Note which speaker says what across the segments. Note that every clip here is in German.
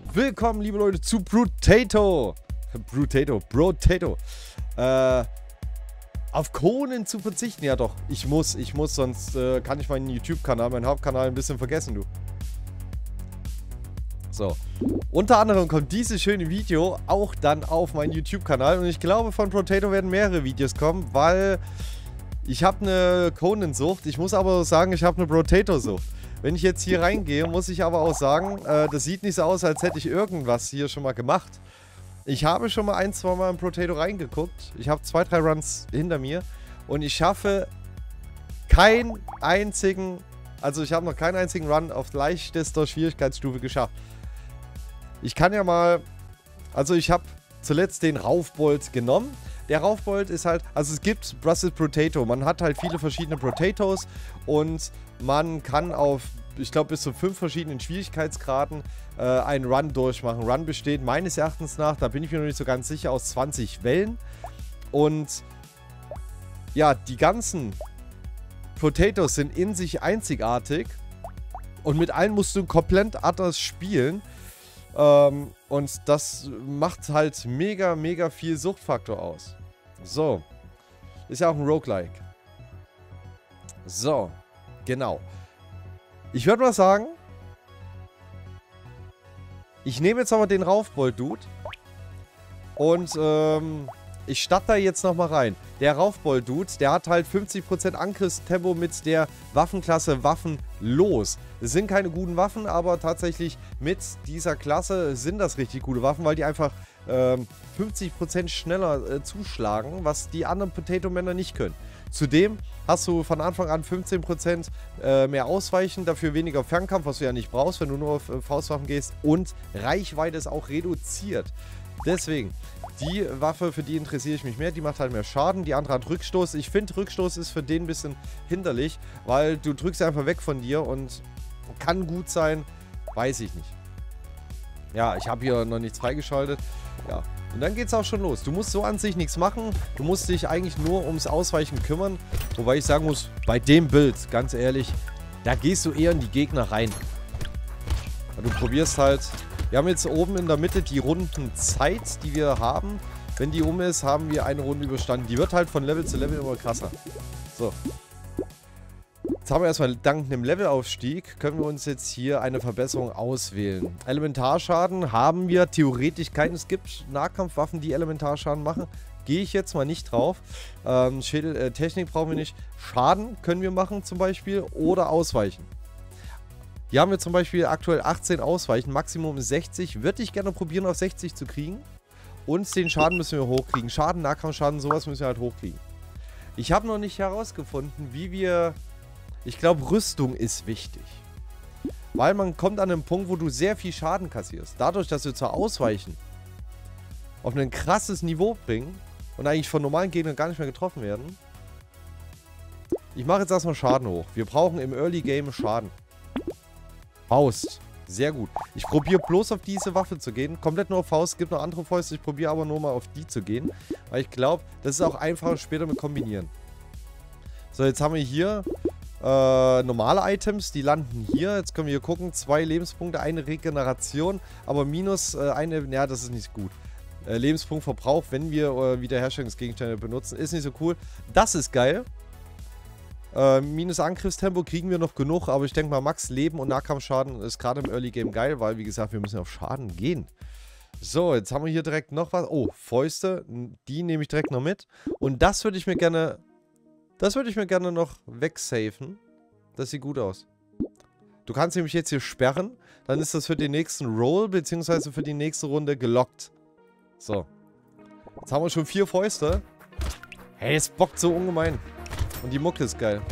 Speaker 1: willkommen, liebe Leute, zu Brotato. Brotato. Auf Conan zu verzichten, ja doch. Ich muss, sonst kann ich meinen YouTube-Kanal, meinen Hauptkanal ein bisschen vergessen, du. So. Unter anderem kommt dieses schöne Video auch dann auf meinen YouTube-Kanal. Und ich glaube, von Brotato werden mehrere Videos kommen, weil ich habe eine Conan-Sucht. Ich muss aber sagen, ich habe eine Brotato-Sucht. Wenn ich jetzt hier reingehe, muss ich aber auch sagen, das sieht nicht so aus, als hätte ich irgendwas hier schon mal gemacht. Ich habe schon mal ein, zwei Mal in Brotato reingeguckt. Ich habe 2, 3 Runs hinter mir. Und ich schaffe keinen einzigen, also ich habe noch keinen einzigen Run auf leichtester Schwierigkeitsstufe geschafft. Ich kann ja mal, also ich habe zuletzt den Raufbold genommen. Der Raufbold ist halt, also es gibt Brussels Brotato. Man hat halt viele verschiedene Brotatos und man kann auf, ich glaube, bis zu 5 verschiedenen Schwierigkeitsgraden einen Run durchmachen. Run besteht meines Erachtens nach, da bin ich mir noch nicht so ganz sicher, aus 20 Wellen. Und ja, die ganzen Brotatos sind in sich einzigartig und mit allen musst du komplett anders spielen. Und das macht halt mega, mega viel Suchtfaktor aus. So. Ist ja auch ein Roguelike. So. Genau. Ich würde mal sagen, ich nehme jetzt nochmal den Raufbold-Dude. Und ich starte da jetzt nochmal rein. Der Raufbold-Dude, der hat halt 50% Angriffstempo mit der Waffenklasse Waffenlos. Das sind keine guten Waffen, aber tatsächlich mit dieser Klasse sind das richtig gute Waffen, weil die einfach 50% schneller zuschlagen, was die anderen Potato-Männer nicht können. Zudem hast du von Anfang an 15% mehr Ausweichen, dafür weniger Fernkampf, was du ja nicht brauchst, wenn du nur auf Faustwaffen gehst. Und Reichweite ist auch reduziert. Deswegen, die Waffe, für die interessiere ich mich mehr, die macht halt mehr Schaden, die andere hat Rückstoß. Ich finde, Rückstoß ist für den ein bisschen hinderlich, weil du drückst einfach weg von dir und kann gut sein, weiß ich nicht. Ja, ich habe hier noch nichts freigeschaltet. Ja, und dann geht es auch schon los. Du musst so an sich nichts machen, du musst dich eigentlich nur ums Ausweichen kümmern. Wobei ich sagen muss, bei dem Bild, ganz ehrlich, da gehst du eher in die Gegner rein. Du probierst halt. Wir haben jetzt oben in der Mitte die Rundenzeit, die wir haben. Wenn die um ist, haben wir eine Runde überstanden. Die wird halt von Level zu Level immer krasser. So. Jetzt haben wir erstmal dank einem Levelaufstieg, können wir uns jetzt hier eine Verbesserung auswählen. Elementarschaden haben wir theoretisch keinen. Es gibt Nahkampfwaffen, die Elementarschaden machen. Gehe ich jetzt mal nicht drauf. Technik brauchen wir nicht. Schaden können wir machen zum Beispiel oder ausweichen. Hier haben wir zum Beispiel aktuell 18 Ausweichen, Maximum 60. Würde ich gerne probieren, auf 60 zu kriegen. Und den Schaden müssen wir hochkriegen. Schaden, Nahkampfschaden, sowas müssen wir halt hochkriegen. Ich habe noch nicht herausgefunden, wie wir... Ich glaube, Rüstung ist wichtig. Weil man kommt an einen Punkt, wo du sehr viel Schaden kassierst. Dadurch, dass wir zur Ausweichen auf ein krasses Niveau bringen und eigentlich von normalen Gegnern gar nicht mehr getroffen werden. Ich mache jetzt erstmal Schaden hoch. Wir brauchen im Early Game Schaden. Faust. Sehr gut. Ich probiere bloß auf diese Waffe zu gehen. Komplett nur auf Faust. Es gibt noch andere Fäuste. Ich probiere aber nur mal auf die zu gehen. Weil ich glaube, das ist auch einfacher später mit kombinieren. So, jetzt haben wir hier normale Items. Die landen hier. Jetzt können wir hier gucken. 2 Lebenspunkte, eine Regeneration. Aber minus eine... Ja, das ist nicht gut. Lebenspunktverbrauch, wenn wir Wiederherstellungsgegenstände benutzen. Ist nicht so cool. Das ist geil. Minus Angriffstempo kriegen wir noch genug, aber ich denke mal, Max Leben und Nahkampfschaden ist gerade im Early Game geil, weil, wie gesagt, wir müssen auf Schaden gehen. So, jetzt haben wir hier direkt noch was. Oh, Fäuste, die nehme ich direkt noch mit. Und das würde ich mir gerne noch wegsafen. Das sieht gut aus. Du kannst nämlich jetzt hier sperren, dann ist das für den nächsten Roll, beziehungsweise für die nächste Runde gelockt. So. Jetzt haben wir schon 4 Fäuste. Hey, es bockt so ungemein. Und die Mucke ist geil.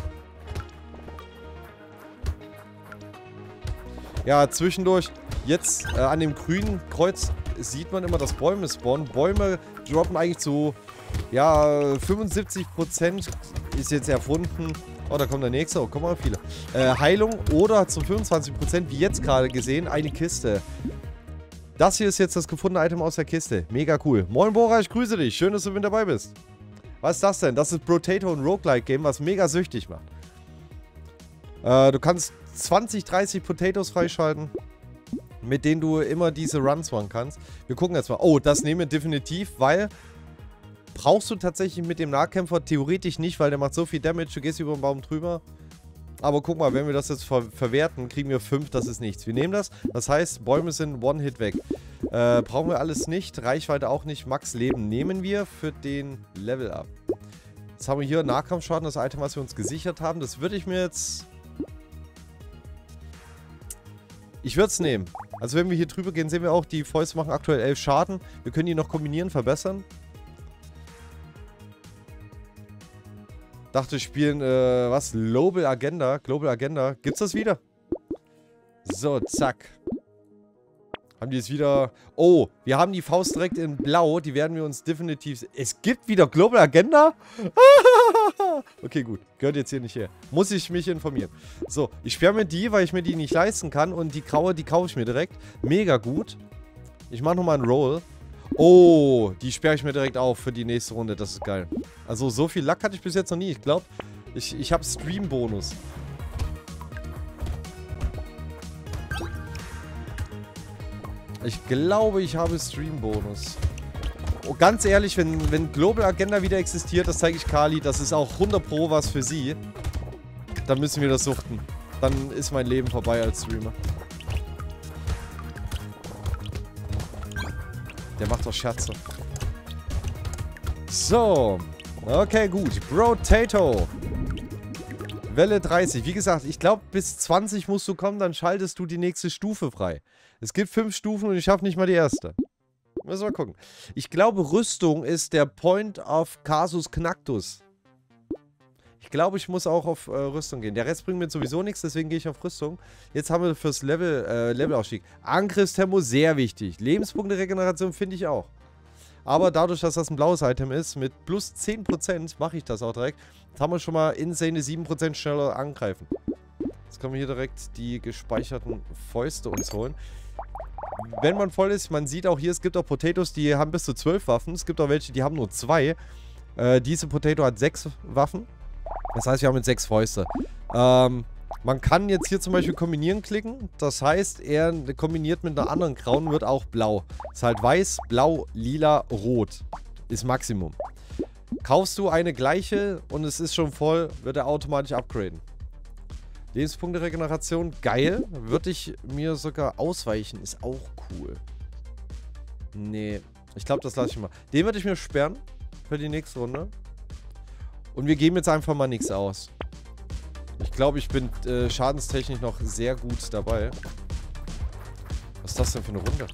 Speaker 1: Ja, zwischendurch, jetzt an dem grünen Kreuz sieht man immer, dass Bäume spawnen. Bäume droppen eigentlich zu, ja, 75% ist jetzt erfunden. Oh, da kommt der nächste. Oh, kommen mal viele. Heilung oder zu 25%, wie jetzt gerade gesehen, eine Kiste. Das hier ist jetzt das gefundene Item aus der Kiste. Mega cool. Moin Bora, ich grüße dich. Schön, dass du mit dabei bist. Was ist das denn? Das ist Brotato, ein Roguelike-Game, was mega süchtig macht. Du kannst 20, 30 Potatoes freischalten. mit denen du immer diese Runs machen kannst. Wir gucken jetzt mal. Oh, das nehmen wir definitiv, weil brauchst du tatsächlich mit dem Nahkämpfer theoretisch nicht, weil der macht so viel Damage, du gehst über den Baum drüber. Aber guck mal, wenn wir das jetzt verwerten, kriegen wir 5, das ist nichts. Wir nehmen das, das heißt, Bäume sind One-Hit weg. Brauchen wir alles nicht, Reichweite auch nicht, Max Leben nehmen wir für den Level Up. Jetzt haben wir hier Nahkampfschaden, das Item, was wir uns gesichert haben. Das würde ich mir jetzt... Ich würde es nehmen. Also wenn wir hier drüber gehen, sehen wir auch, die Fäuste machen aktuell 11 Schaden. Wir können die noch kombinieren, verbessern. Dachte, wir spielen, was? Global Agenda. Global Agenda. Gibt's das wieder? So, zack. Haben die es wieder... Oh, wir haben die Faust direkt in Blau. Die werden wir uns definitiv... Es gibt wieder Global Agenda? Okay, gut. Gehört jetzt hier nicht her. Muss ich mich informieren. So, ich sperre mir die, weil ich mir die nicht leisten kann. Und die graue, die kaufe ich mir direkt. Mega gut. Ich mache nochmal einen Roll. Oh, die sperre ich mir direkt auf für die nächste Runde. Das ist geil. Also so viel Lack hatte ich bis jetzt noch nie. Ich glaube, ich habe Stream-Bonus. Ich glaube, ich habe Stream-Bonus. Oh, ganz ehrlich, wenn Global Agenda wieder existiert, das zeige ich Kali, das ist auch 100 Pro was für sie. Dann müssen wir das suchten. Dann ist mein Leben vorbei als Streamer. Der macht doch Scherze. So. Okay, gut. Brotato. Welle 30. Wie gesagt, ich glaube, bis 20 musst du kommen, dann schaltest du die nächste Stufe frei. Es gibt 5 Stufen und ich schaffe nicht mal die erste. Müssen wir mal gucken. Ich glaube, Rüstung ist der Point of Casus Knactus. Ich glaube, ich muss auch auf Rüstung gehen. Der Rest bringt mir sowieso nichts, deswegen gehe ich auf Rüstung. Jetzt haben wir fürs Levelaufstieg. Angriffstempo, sehr wichtig. Lebenspunkte-Regeneration finde ich auch. Aber dadurch, dass das ein blaues Item ist, mit plus 10% mache ich das auch direkt. Jetzt haben wir schon mal insane 7% schneller angreifen. Jetzt können wir hier direkt die gespeicherten Fäuste uns holen. Wenn man voll ist, man sieht auch hier, es gibt auch Potatoes, die haben bis zu 12 Waffen. Es gibt auch welche, die haben nur 2. Diese Potato hat 6 Waffen. Das heißt, wir haben jetzt 6 Fäuste. Man kann jetzt hier zum Beispiel kombinieren klicken. Das heißt, er kombiniert mit einer anderen grauen, wird auch blau. Ist halt weiß, blau, lila, rot. Ist Maximum. Kaufst du eine gleiche und es ist schon voll, wird er automatisch upgraden. Lebenspunkte-Regeneration, geil. Würde ich mir sogar ausweichen, ist auch cool. Nee, ich glaube, das lasse ich mal. Den würde ich mir sperren für die nächste Runde. Und wir geben jetzt einfach mal nichts aus. Ich glaube, ich bin schadenstechnisch noch sehr gut dabei. Was ist das denn für eine Runde?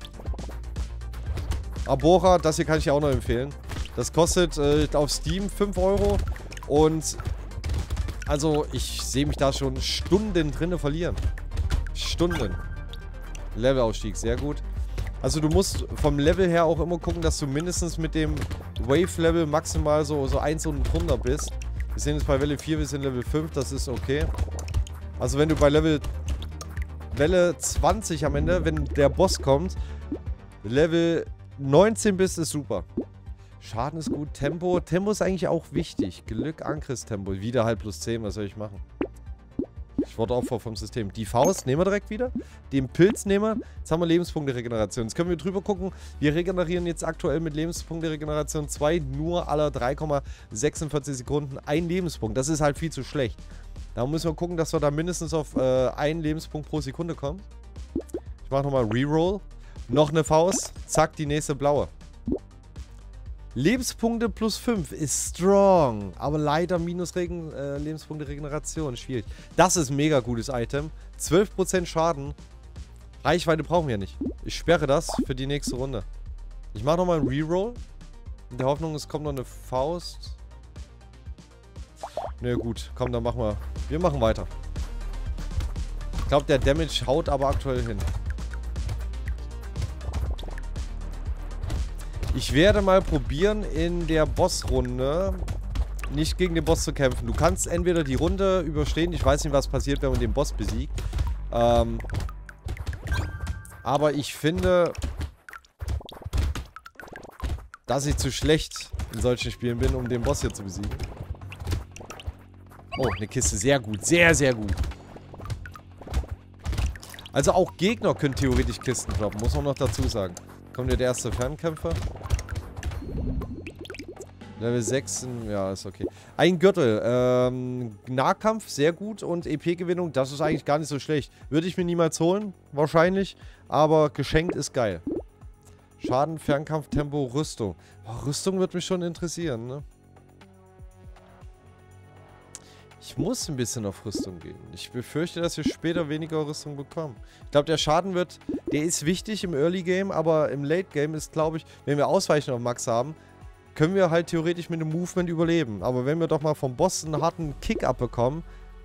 Speaker 1: Abora, das hier kann ich ja auch noch empfehlen. Das kostet auf Steam 5 Euro. Und also ich sehe mich da schon Stunden drinne verlieren. Stunden. Levelaufstieg, sehr gut. Also du musst vom Level her auch immer gucken, dass du mindestens mit dem Wave-Level maximal so 1 und drunter bist. Wir sind jetzt bei Welle 4, wir sind Level 5, das ist okay. Also wenn du bei Welle 20 am Ende, wenn der Boss kommt, Level 19 bist, ist super. Schaden ist gut, Tempo. Tempo ist eigentlich auch wichtig. Glück, Angriffstempo. Wieder halt plus 10, was soll ich machen? Ich wurde Opfer vom System. Die Faust nehmen wir direkt wieder. Den Pilz nehmen wir. Jetzt haben wir Lebenspunkte-Regeneration. Jetzt können wir drüber gucken. Wir regenerieren jetzt aktuell mit Lebenspunkte-Regeneration 2 nur alle 3,46 Sekunden ein Lebenspunkt. Das ist halt viel zu schlecht. Da müssen wir gucken, dass wir da mindestens auf einen Lebenspunkt pro Sekunde kommen. Ich mache nochmal Reroll. Noch eine Faust. Zack, die nächste blaue. Lebenspunkte plus 5 ist strong, aber leider minus Lebenspunkte Regeneration, schwierig. Das ist ein mega gutes Item. 12% Schaden. Reichweite brauchen wir nicht. Ich sperre das für die nächste Runde. Ich mache nochmal einen Reroll. In der Hoffnung, es kommt noch eine Faust. Ne, gut. Komm, dann machen wir. Wir machen weiter. Ich glaube, der Damage haut aber aktuell hin. Ich werde mal probieren, in der Bossrunde nicht gegen den Boss zu kämpfen. Du kannst entweder die Runde überstehen. Ich weiß nicht, was passiert, wenn man den Boss besiegt. Aber ich finde, dass ich zu schlecht in solchen Spielen bin, um den Boss hier zu besiegen. Oh, eine Kiste. Sehr gut. Sehr, sehr gut. Also auch Gegner können theoretisch Kisten droppen, muss man noch dazu sagen. Kommt ja der erste Fernkämpfer. Level 6, ja, ist okay. Ein Gürtel, Nahkampf, sehr gut und EP-Gewinnung, das ist eigentlich gar nicht so schlecht. Würde ich mir niemals holen, wahrscheinlich, aber geschenkt ist geil. Schaden, Fernkampf, Tempo, Rüstung. Oh, Rüstung wird mich schon interessieren, ne? Ich muss ein bisschen auf Rüstung gehen. Ich befürchte, dass wir später weniger Rüstung bekommen. Ich glaube, der Schaden wird, der ist wichtig im Early Game, aber im Late Game ist, glaube ich, wenn wir Ausweichen auf Max haben, können wir halt theoretisch mit dem Movement überleben. Aber wenn wir doch mal vom Boss einen harten Kick abbekommen.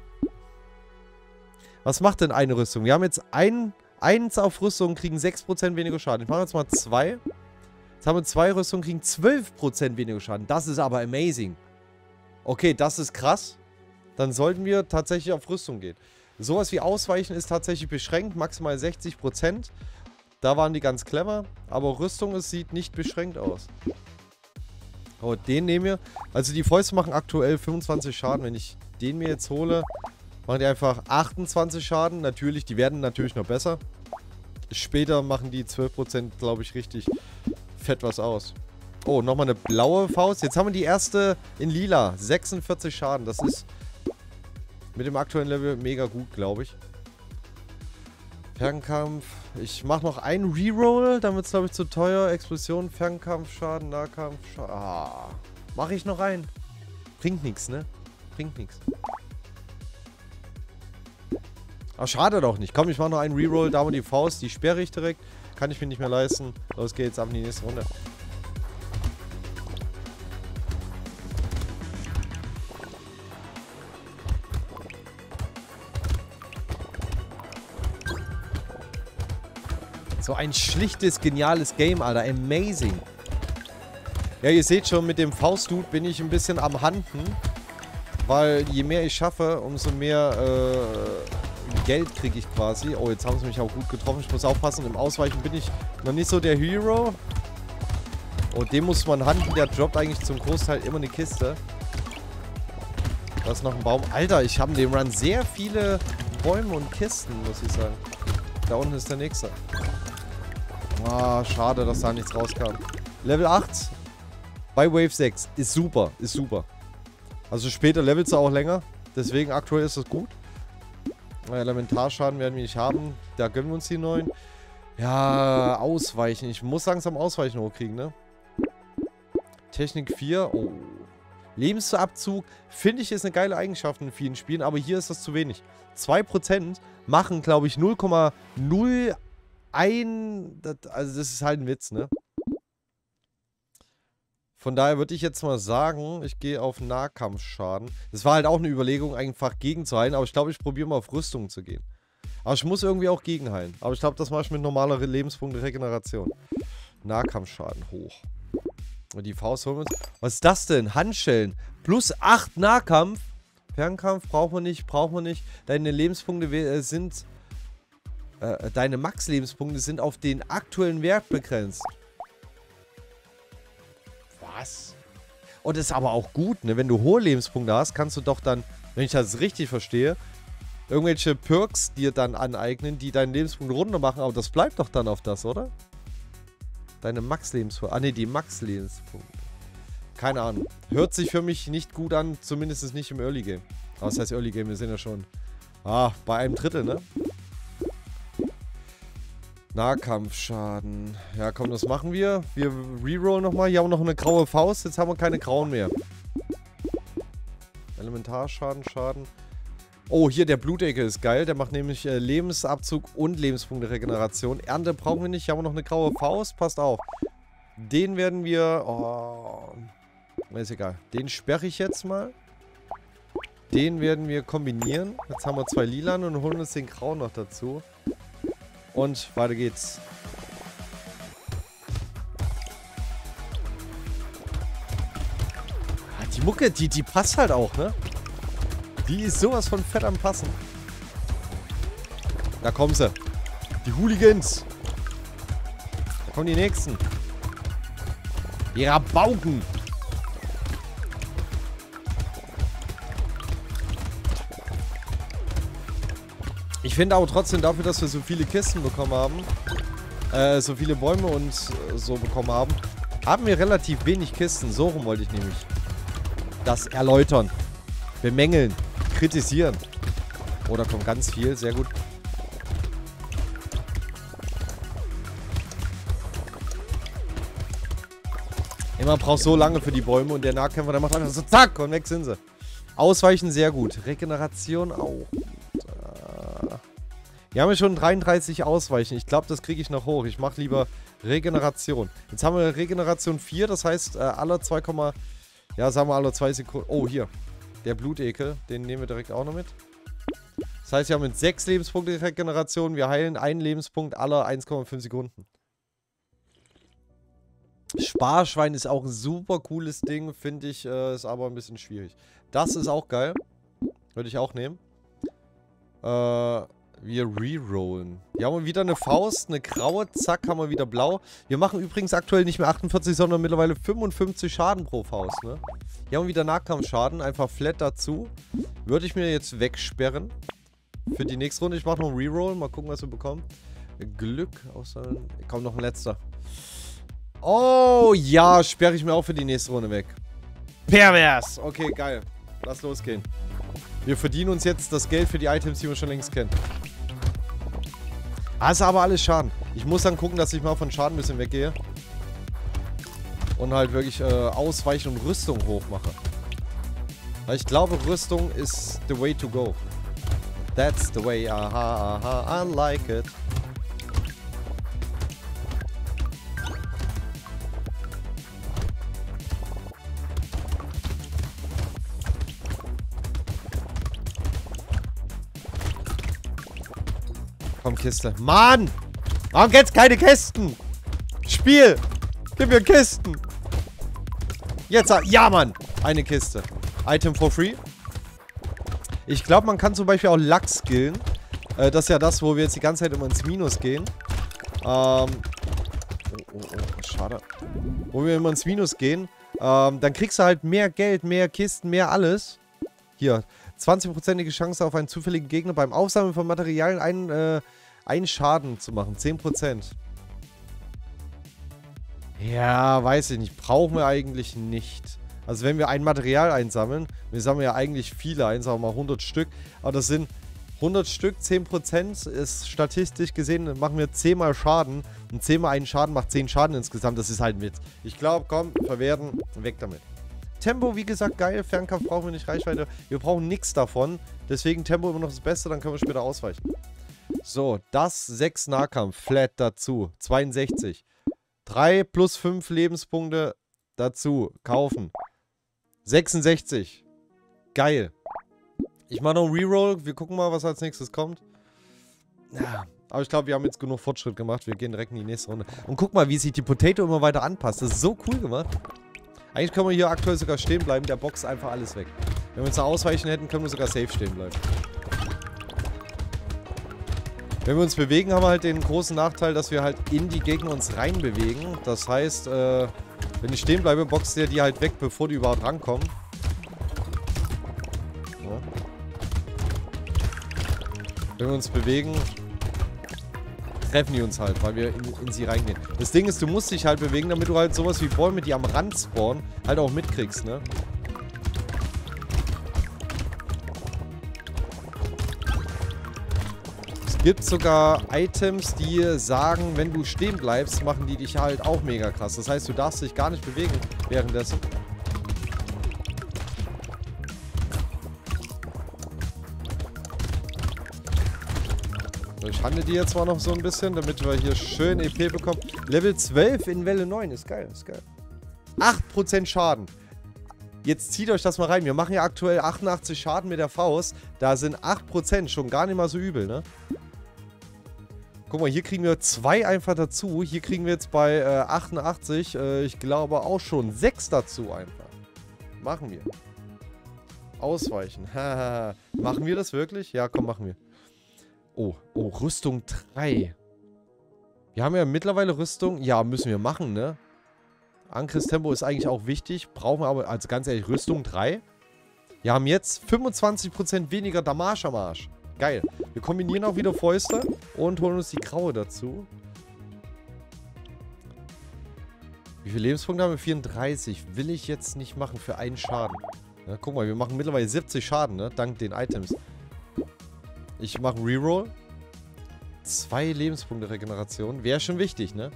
Speaker 1: Was macht denn eine Rüstung? Wir haben jetzt eins auf Rüstung, kriegen 6% weniger Schaden. Ich mache jetzt mal 2. Jetzt haben wir 2 Rüstungen, kriegen 12% weniger Schaden. Das ist aber amazing. Okay, das ist krass. Dann sollten wir tatsächlich auf Rüstung gehen. Sowas wie Ausweichen ist tatsächlich beschränkt, maximal 60%. Da waren die ganz clever, aber Rüstung, es sieht nicht beschränkt aus. Oh, den nehmen wir. Also die Fäuste machen aktuell 25 Schaden. Wenn ich den mir jetzt hole, machen die einfach 28 Schaden. Natürlich, die werden natürlich noch besser. Später machen die 12%, glaube ich, richtig fett was aus. Oh, nochmal eine blaue Faust. Jetzt haben wir die erste in lila. 46 Schaden. Das ist mit dem aktuellen Level mega gut, glaube ich. Fernkampf. Ich mache noch einen Reroll. Dann wird es, glaube ich, zu teuer. Explosion, Fernkampf, Schaden, Nahkampf, Schaden. Ah, mache ich noch einen. Bringt nichts, ne? Bringt nichts. Ach, schade doch nicht. Komm, ich mache noch einen Reroll. Da haben wir die Faust. Die sperre ich direkt. Kann ich mir nicht mehr leisten. Los geht's, ab in die nächste Runde. So ein schlichtes, geniales Game, Alter. Amazing. Ja, ihr seht schon, mit dem Faustdude bin ich ein bisschen am Handen. Weil je mehr ich schaffe, umso mehr Geld kriege ich quasi. Oh, jetzt haben sie mich auch gut getroffen. Ich muss aufpassen. Im Ausweichen bin ich noch nicht so der Hero. Oh, den muss man handen. Der droppt eigentlich zum Großteil immer eine Kiste. Da ist noch ein Baum. Alter, ich habe in dem Run sehr viele Bäume und Kisten, muss ich sagen. Da unten ist der nächste. Ah, schade, dass da nichts rauskam. Level 8 bei Wave 6 ist super, ist super. Also später levelt du auch länger. Deswegen aktuell ist es gut. Elementarschaden werden wir nicht haben. Da gönnen wir uns die neuen. Ja, ausweichen. Ich muss langsam ausweichen hochkriegen, ne? Technik 4. Oh. Lebensabzug finde ich ist eine geile Eigenschaft in vielen Spielen, aber hier ist das zu wenig. 2% machen, glaube ich, 0,01. Also das ist halt ein Witz, ne? Von daher würde ich jetzt mal sagen, ich gehe auf Nahkampfschaden. Das war halt auch eine Überlegung, einfach gegenzuheilen, aber ich glaube, ich probiere mal auf Rüstung zu gehen. Aber ich muss irgendwie auch gegenheilen. Aber ich glaube, das mache ich mit normaler Lebenspunkte-Regeneration. Nahkampfschaden hoch. Und die Faust holen wir uns. Was ist das denn? Handschellen. Plus 8 Nahkampf. Fernkampf braucht man nicht, braucht man nicht. Deine Lebenspunkte sind... deine Max-Lebenspunkte sind auf den aktuellen Wert begrenzt. Was? Und das ist aber auch gut, ne? Wenn du hohe Lebenspunkte hast, kannst du doch dann, wenn ich das richtig verstehe, irgendwelche Perks dir dann aneignen, die deinen Lebenspunkt runter machen. Aber das bleibt doch dann auf das, oder? Deine Max-Lebenspunkte. Ah, ne, die Max-Lebenspunkte. Keine Ahnung. Hört sich für mich nicht gut an, zumindest nicht im Early Game. Aber was heißt Early Game? Wir sind ja schon bei einem Drittel, ne? Nahkampfschaden. Ja, komm, das machen wir. Wir rerollen nochmal. Hier haben wir noch eine graue Faust. Jetzt haben wir keine grauen mehr. Elementarschaden, Schaden. Oh, hier der Blutecke ist geil. Der macht nämlich Lebensabzug und Lebenspunkte-Regeneration. Ernte brauchen wir nicht. Hier haben wir noch eine graue Faust. Passt auf. Den werden wir... Oh, ist egal. Den sperre ich jetzt mal. Den werden wir kombinieren. Jetzt haben wir 2 lilan und holen uns den grauen noch dazu. Und weiter geht's. Die Mucke, die passt halt auch, ne? Die ist sowas von fett am Passen. Da kommen sie. Die Hooligans. Da kommen die nächsten. Die Rabauken. Ich finde aber trotzdem dafür, dass wir so viele Kisten bekommen haben, so viele Bäume und so bekommen haben wir relativ wenig Kisten. So rum wollte ich nämlich das erläutern. Bemängeln. Kritisieren. Oh, da kommt ganz viel. Sehr gut. Immer braucht so lange für die Bäume und der Nahkämpfer, der macht einfach so zack und weg sind sie. Ausweichen sehr gut. Regeneration auch. Wir haben ja schon 33 Ausweichen. Ich glaube, das kriege ich noch hoch. Ich mache lieber Regeneration. Jetzt haben wir Regeneration 4, das heißt alle 2, ja, sagen wir alle 2 Sekunden. Oh, hier. Der Blutekel, den nehmen wir direkt auch noch mit. Das heißt, wir haben mit 6 Lebenspunkte Regeneration. Wir heilen einen Lebenspunkt alle 1,5 Sekunden. Sparschwein ist auch ein super cooles Ding, finde ich, ist aber ein bisschen schwierig. Das ist auch geil. Würde ich auch nehmen. Wir rerollen. Wir haben wieder eine Faust, eine graue, zack, haben wir wieder blau. Wir machen übrigens aktuell nicht mehr 48, sondern mittlerweile 55 Schaden pro Faust, ne? Hier haben wir wieder Nahkampfschaden, einfach flat dazu. Würde ich mir jetzt wegsperren. Für die nächste Runde. Ich mache noch einen Reroll, mal gucken, was wir bekommen. Glück, außer... Komm, noch ein letzter. Oh, ja, sperre ich mir auch für die nächste Runde weg. Pervers! Okay, geil. Lass losgehen. Wir verdienen uns jetzt das Geld für die Items, die wir schon längst kennen. Ah, ist aber alles Schaden. Ich muss dann gucken, dass ich mal von Schaden ein bisschen weggehe. Und halt wirklich Ausweichen und Rüstung hochmache. Weil ich glaube, Rüstung ist the way to go. That's the way, aha, aha, I like it. Komm, Kiste. Mann! Warum gibt's keine Kisten? Spiel! Gib mir Kisten! Jetzt, ja, Mann! Eine Kiste. Item for free. Ich glaube, man kann zum Beispiel auch Lachs skillen. Das ist ja das, wo wir jetzt die ganze Zeit immer ins Minus gehen. Oh, schade. Wo wir immer ins Minus gehen. Dann kriegst du halt mehr Geld, mehr Kisten, mehr alles. Hier. 20%ige Chance auf einen zufälligen Gegner beim Aufsammeln von Materialien einen Schaden zu machen. 10%. Ja, weiß ich nicht. Brauchen wir eigentlich nicht. Also wenn wir ein Material einsammeln, wir sammeln ja eigentlich viele ein, sagen wir mal 100 Stück, aber das sind 100 Stück, 10% ist statistisch gesehen, machen wir 10 mal Schaden und 10 mal einen Schaden macht 10 Schaden insgesamt, das ist halt ein Witz. Ich glaube, komm, verwerten, weg damit. Tempo, wie gesagt, geil, Fernkampf brauchen wir nicht, Reichweite, wir brauchen nichts davon, deswegen Tempo immer noch das Beste, dann können wir später ausweichen. So, das 6 Nahkampf, flat dazu, 62. 3 plus 5 Lebenspunkte dazu, kaufen. 66. Geil. Ich mache noch einen Reroll. Wir gucken mal, was als nächstes kommt. Ja, aber ich glaube, wir haben jetzt genug Fortschritt gemacht. Wir gehen direkt in die nächste Runde. Und guck mal, wie sich die Potato immer weiter anpasst. Das ist so cool gemacht. Eigentlich können wir hier aktuell sogar stehen bleiben. Der boxt einfach alles weg. Wenn wir uns da ausweichen hätten, können wir sogar safe stehen bleiben. Wenn wir uns bewegen, haben wir halt den großen Nachteil, dass wir halt in die Gegner uns reinbewegen. Das heißt, wenn ich stehen bleibe, boxt der die halt weg, bevor die überhaupt rankommen. Ja. Wenn wir uns bewegen, treffen die uns halt, weil wir in sie reingehen. Das Ding ist, du musst dich halt bewegen, damit du halt sowas wie Bäume, die am Rand spawnen, halt auch mitkriegst, ne? Es gibt sogar Items, die sagen, wenn du stehen bleibst, machen die dich halt auch mega krass. Das heißt, du darfst dich gar nicht bewegen währenddessen. Ich handle die jetzt mal noch so ein bisschen, damit wir hier schön EP bekommen. Level 12 in Welle 9, ist geil, ist geil. 8% Schaden. Jetzt zieht euch das mal rein. Wir machen ja aktuell 88 Schaden mit der Faust. Da sind 8% schon gar nicht mal so übel, ne? Guck mal, hier kriegen wir 2 einfach dazu. Hier kriegen wir jetzt bei 88, ich glaube auch schon 6 dazu einfach. Machen wir. Ausweichen. Machen wir das wirklich? Ja, komm, machen wir. Oh, Rüstung 3. Wir haben ja mittlerweile Rüstung. Ja, müssen wir machen, ne? Angriffstempo ist eigentlich auch wichtig. Brauchen wir aber, also ganz ehrlich, Rüstung 3. Wir haben jetzt 25% weniger Damage am Arsch. Geil. Wir kombinieren auch wieder Fäuste und holen uns die graue dazu. Wie viele Lebenspunkte haben wir? 34. Will ich jetzt nicht machen für einen Schaden. Ja, guck mal, wir machen mittlerweile 70 Schaden, ne? Dank den Items. Ich mache Reroll. 2 Lebenspunkte Regeneration. Wäre schon wichtig, ne?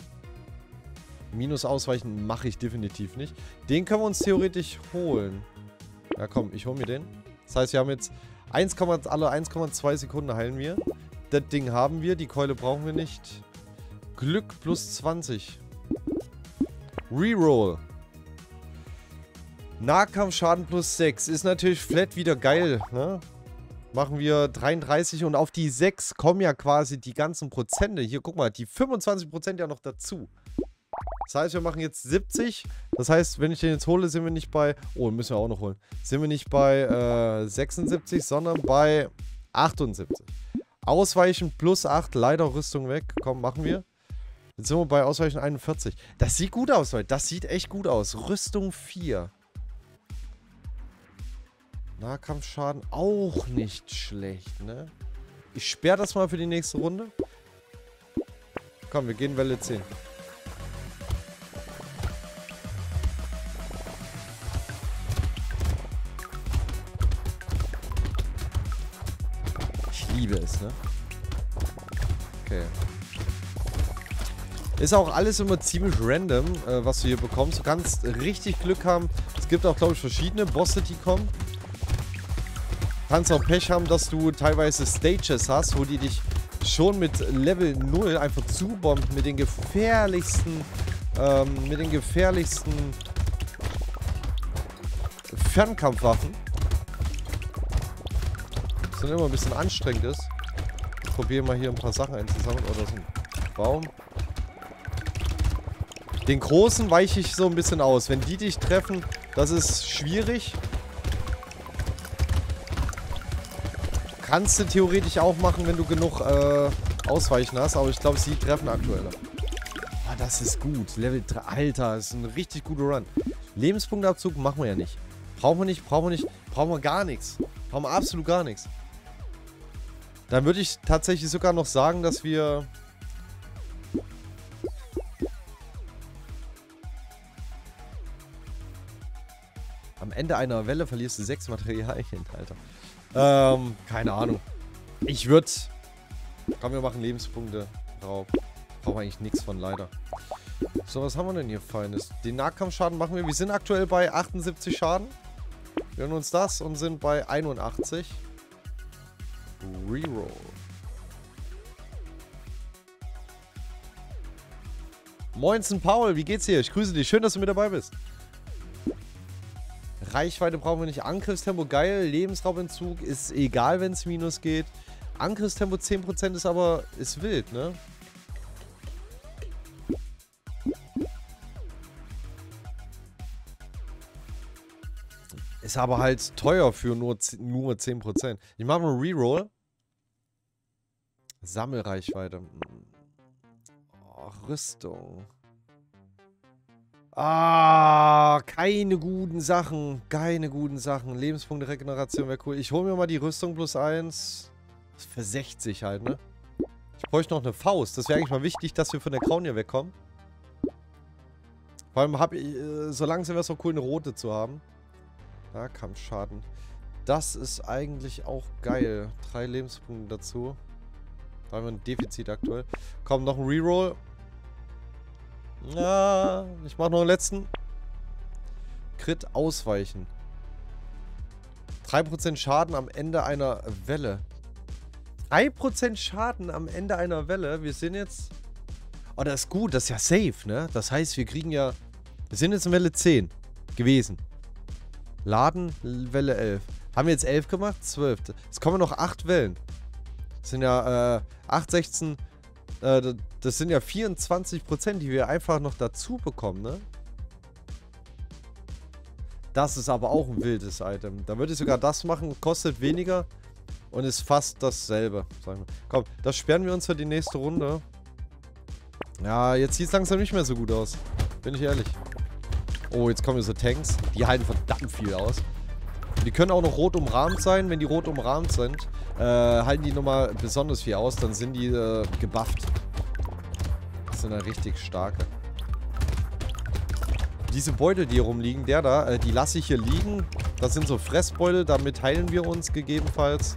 Speaker 1: Minus ausweichen mache ich definitiv nicht. Den können wir uns theoretisch holen. Ja, komm, ich hole mir den. Das heißt, wir haben jetzt alle 1,2 Sekunden heilen wir. Das Ding haben wir. Die Keule brauchen wir nicht. Glück plus 20. Reroll. Nahkampfschaden plus 6. Ist natürlich flat wieder geil, ne? Machen wir 33 und auf die 6 kommen ja quasi die ganzen Prozente. Hier, guck mal, die 25% ja noch dazu. Das heißt, wir machen jetzt 70. Das heißt, wenn ich den jetzt hole, sind wir nicht bei... Oh, müssen wir auch noch holen. Sind wir nicht bei 76, sondern bei 78. Ausweichen plus 8. Leider Rüstung weg. Komm, machen wir. Jetzt sind wir bei Ausweichen 41. Das sieht gut aus, Leute. Das sieht echt gut aus. Rüstung 4. Nahkampfschaden auch nicht schlecht, ne? Ich sperre das mal für die nächste Runde. Komm, wir gehen Welle 10. Ich liebe es, ne? Okay. Ist auch alles immer ziemlich random, was du hier bekommst. Du kannst richtig Glück haben. Es gibt auch, glaube ich, verschiedene Bosse, die kommen. Du kannst auch Pech haben, dass du teilweise Stages hast, wo die dich schon mit Level 0 einfach zubomben mit den gefährlichsten Fernkampfwaffen. Was dann immer ein bisschen anstrengend ist. Ich probiere mal hier ein paar Sachen einzusammeln. Oder so ein Baum. Den großen weiche ich so ein bisschen aus. Wenn die dich treffen, das ist schwierig. Kannst du theoretisch auch machen, wenn du genug Ausweichen hast. Aber ich glaube, sie treffen aktuell. Ah, das ist gut. Level 3. Alter, das ist ein richtig guter Run. Lebenspunktabzug machen wir ja nicht. Brauchen wir nicht, brauchen wir gar nichts. Brauchen wir absolut gar nichts. Dann würde ich tatsächlich sogar noch sagen, dass wir... Am Ende einer Welle verlierst du 6 Materialien, Alter. Keine Ahnung. Ich würde... Komm, wir machen Lebenspunkte drauf. Brauchen eigentlich nichts von, leider. So, was haben wir denn hier Feines? Den Nahkampfschaden machen wir. Wir sind aktuell bei 78 Schaden. Wir hören uns das und sind bei 81. Reroll. Moinsen Paul, wie geht's dir? Ich grüße dich. Schön, dass du mit dabei bist. Reichweite brauchen wir nicht. Angriffstempo geil. Lebensraubentzug ist egal, wenn es minus geht. Angriffstempo 10% ist aber... ist wild, ne? Ist aber halt teuer für nur 10%. Ich mache mal Reroll. Sammelreichweite. Oh, Rüstung. Ah, keine guten Sachen. Keine guten Sachen. Lebenspunkte Regeneration wäre cool. Ich hole mir mal die Rüstung plus 1. Das ist für 60 halt, ne? Ich bräuchte noch eine Faust. Das wäre eigentlich mal wichtig, dass wir von der grauen hier wegkommen. Vor allem habe ich, so langsam wäre es auch cool, eine rote zu haben. Da, Kampfschaden. Das ist eigentlich auch geil. 3 Lebenspunkte dazu. Da haben wir ein Defizit aktuell. Komm, noch ein Reroll. Ja, ich mache noch einen letzten. Crit ausweichen. 3% Schaden am Ende einer Welle. 3% Schaden am Ende einer Welle. Wir sind jetzt... Oh, das ist gut. Das ist ja safe, ne? Das heißt, wir kriegen ja... Wir sind jetzt in Welle 10 gewesen. Laden, Welle 11. Haben wir jetzt 11 gemacht? 12. Es kommen noch 8 Wellen. Das sind ja 8, 16... das sind ja 24%, die wir einfach noch dazu bekommen, ne? Das ist aber auch ein wildes Item. Da würde ich sogar das machen, kostet weniger und ist fast dasselbe. Sagen wir. Komm, das sperren wir uns für die nächste Runde. Ja, jetzt sieht es langsam nicht mehr so gut aus. Bin ich ehrlich. Oh, jetzt kommen hier so Tanks. Die halten verdammt viel aus. Die können auch noch rot umrahmt sein. Wenn die rot umrahmt sind, halten die nochmal besonders viel aus. Dann sind die gebufft. Das sind dann richtig starke. Diese Beutel, die hier rumliegen, die lasse ich hier liegen. Das sind so Fressbeutel, damit heilen wir uns gegebenenfalls.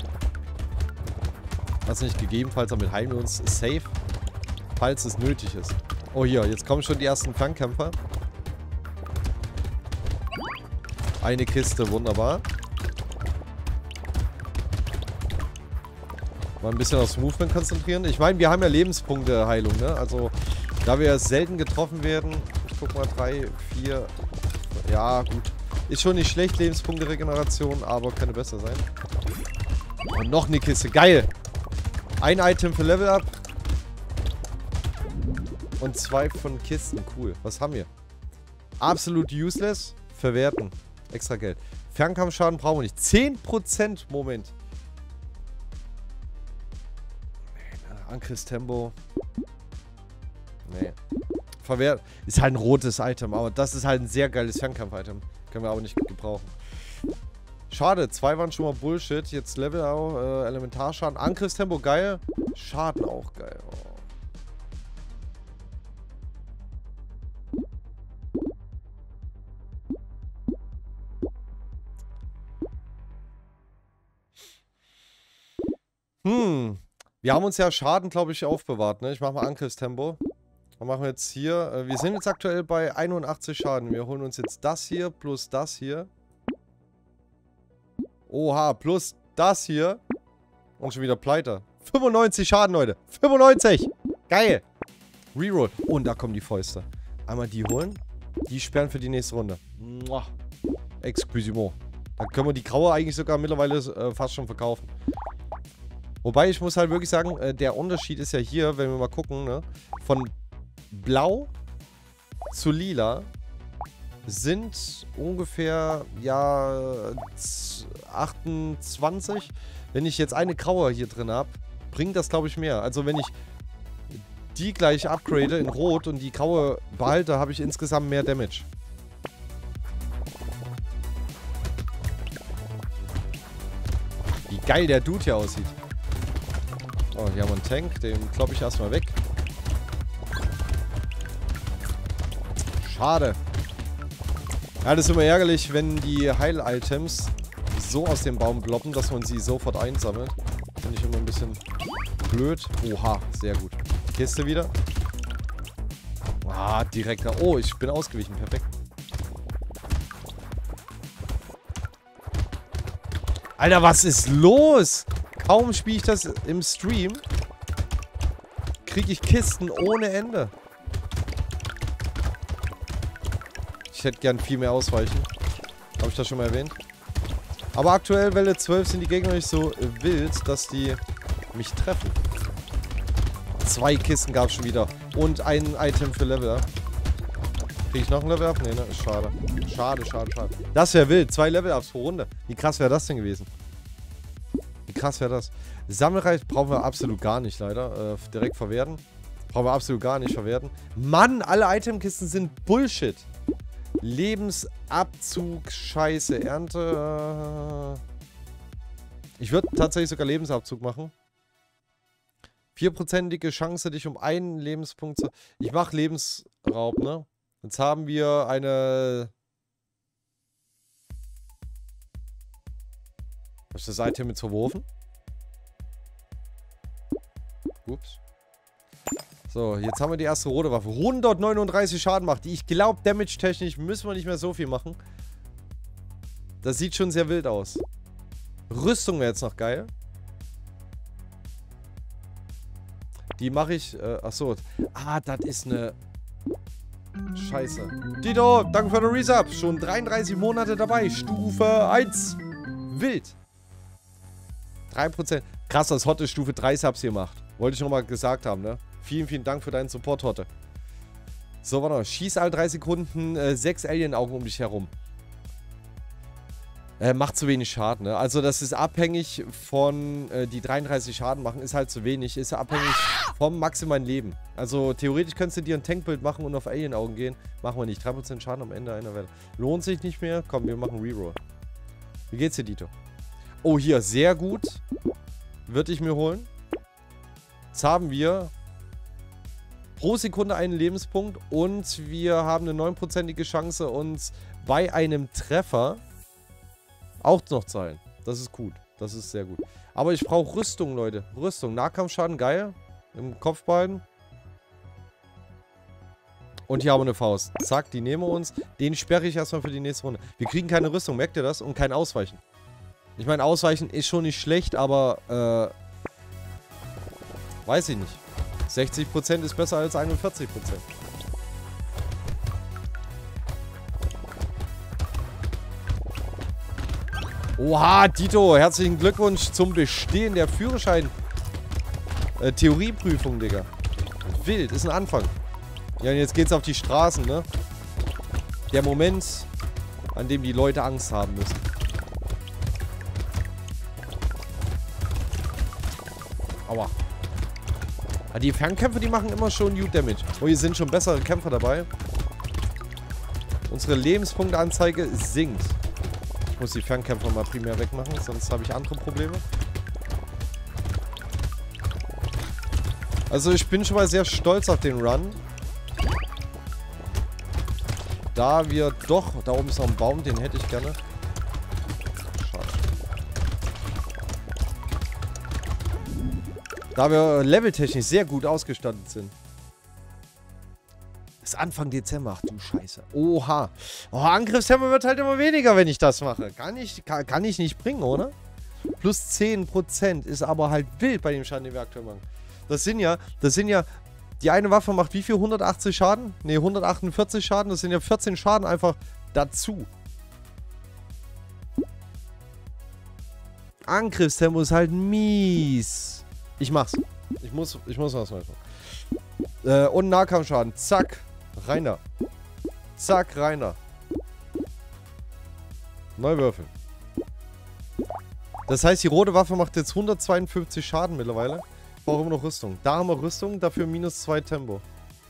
Speaker 1: Also nicht gegebenenfalls, damit heilen wir uns safe. Falls es nötig ist. Oh hier, jetzt kommen schon die ersten Fernkämpfer. Eine Kiste, wunderbar. Mal ein bisschen aufs Movement konzentrieren. Ich meine, wir haben ja Lebenspunkte-Heilung, ne? Also, da wir selten getroffen werden. Ich guck mal, 3, 4. Ja, gut. Ist schon nicht schlecht, Lebenspunkte-Regeneration, aber könnte besser sein. Und noch eine Kiste. Geil! Ein Item für Level Up. Und 2 von Kisten. Cool. Was haben wir? Absolut useless. Verwerten. Extra Geld. Fernkampfschaden brauchen wir nicht. 10%. Moment. Angriffstempo. Nee. Verwehrt. Ist halt ein rotes Item, aber das ist halt ein sehr geiles Fernkampf-Item. Können wir aber nicht gebrauchen. Schade, 2 waren schon mal Bullshit. Jetzt Level auch, Elementarschaden. Angriffstempo geil. Schaden auch geil. Oh. Wir haben uns ja Schaden, glaube ich, aufbewahrt, ne? Ich mache mal Angriffstempo. Dann machen wir jetzt hier. Wir sind jetzt aktuell bei 81 Schaden. Wir holen uns jetzt das hier plus das hier. Oha, plus das hier. Und schon wieder pleite. 95 Schaden, Leute. 95! Geil! Reroll. Oh, und da kommen die Fäuste. Einmal die holen. Die sperren für die nächste Runde. Muah. Excusez-moi. Da können wir die graue eigentlich sogar mittlerweile fast schon verkaufen. Wobei, ich muss halt wirklich sagen, der Unterschied ist ja hier, wenn wir mal gucken, ne? Von blau zu lila sind ungefähr, ja, 28. Wenn ich jetzt eine graue hier drin habe, bringt das, glaube ich, mehr. Also wenn ich die gleich upgrade in rot und die graue behalte, habe ich insgesamt mehr Damage. Wie geil der Dude hier aussieht. Oh, hier haben wir einen Tank. Den kloppe ich erstmal weg. Schade. Ja, das ist immer ärgerlich, wenn die Heil-Items so aus dem Baum ploppen, dass man sie sofort einsammelt. Finde ich immer ein bisschen blöd. Oha, sehr gut. Kiste wieder. Ah, direkt da. Oh, ich bin ausgewichen. Perfekt. Alter, was ist los? Kaum spiele ich das im Stream, kriege ich Kisten ohne Ende. Ich hätte gern viel mehr ausweichen. Habe ich das schon mal erwähnt. Aber aktuell, Welle 12, sind die Gegner nicht so wild, dass die mich treffen. 2 Kisten gab es schon wieder. Und ein Item für Level Up. Kriege ich noch ein Level Up? Nee, ne? Schade. Schade, schade, schade. Das wäre wild. 2 Level Ups pro Runde. Wie krass wäre das denn gewesen? Wie krass wäre das? Sammelreich brauchen wir absolut gar nicht, leider. Direkt verwerten. Brauchen wir absolut gar nicht verwerten. Mann, alle Itemkisten sind Bullshit. Lebensabzug, Scheiße, Ernte. Ich würde tatsächlich sogar Lebensabzug machen. 4%ige Chance, dich um einen Lebenspunkt zu... Ich mache Lebensraub, ne? Jetzt haben wir eine... Habe ich das Item jetzt verworfen? Ups. So, jetzt haben wir die erste rote Waffe. 139 Schaden macht die. Ich glaube, damage-technisch müssen wir nicht mehr so viel machen. Das sieht schon sehr wild aus. Rüstung wäre jetzt noch geil. Die mache ich... achso. Ah, das ist eine... Scheiße. Tito, danke für den Resub. Schon 33 Monate dabei. Stufe 1. Wild. 3%. Krass, dass Hotte Stufe 3 Subs hier macht. Wollte ich nochmal gesagt haben, ne? Vielen, vielen Dank für deinen Support, Hotte. So, warte mal. Schieß alle 3 Sekunden 6 Alien-Augen um dich herum. Macht zu wenig Schaden, ne? Also das ist abhängig von, die 33 Schaden machen, ist halt zu wenig. Ist abhängig vom maximalen Leben. Also theoretisch könntest du dir ein Tankbild machen und auf Alien-Augen gehen. Machen wir nicht. 3% Schaden am Ende einer Welle. Lohnt sich nicht mehr. Komm, wir machen Reroll. Wie geht's dir, Dito? Oh, hier, sehr gut. Würde ich mir holen. Jetzt haben wir pro Sekunde einen Lebenspunkt und wir haben eine 9%ige Chance, uns bei einem Treffer auch noch zu heilen. Das ist gut. Das ist sehr gut. Aber ich brauche Rüstung, Leute. Rüstung. Nahkampfschaden, geil. Im Kopf behalten. Und hier haben wir eine Faust. Zack, die nehmen wir uns. Den sperre ich erstmal für die nächste Runde. Wir kriegen keine Rüstung, merkt ihr das? Und kein Ausweichen. Ich meine, Ausweichen ist schon nicht schlecht, aber, weiß ich nicht. 60% ist besser als 41%. Oha, Dito, herzlichen Glückwunsch zum Bestehen der Führerschein-Theorieprüfung, Digga. Wild, ist ein Anfang. Ja, und jetzt geht's auf die Straßen, ne? Der Moment, an dem die Leute Angst haben müssen. Aua. Ja, die Fernkämpfer, die machen immer schon gut Damage. Oh, hier sind schon bessere Kämpfer dabei. Unsere Lebenspunkteanzeige sinkt. Ich muss die Fernkämpfer mal primär wegmachen, sonst habe ich andere Probleme. Also ich bin schon mal sehr stolz auf den Run. Da wir doch... Da oben ist noch ein Baum, den hätte ich gerne. Schade. Da wir leveltechnisch sehr gut ausgestattet sind. Ist Anfang Dezember. Ach du Scheiße. Oha. Oh, Angriffstempo wird halt immer weniger, wenn ich das mache. Kann ich nicht bringen, oder? Plus 10% ist aber halt wild bei dem Schaden, den wir aktuell machen. Das sind ja... Die eine Waffe macht wie viel? 180 Schaden? Ne, 148 Schaden. Das sind ja 14 Schaden einfach dazu. Angriffstempo ist halt mies. Ich mach's. Ich muss was machen. Und Nahkampfschaden. Zack. Rein da. Zack, rein da. Neu würfeln. Das heißt, die rote Waffe macht jetzt 152 Schaden mittlerweile. Brauchen wir noch Rüstung. Da haben wir Rüstung, dafür minus 2 Tempo.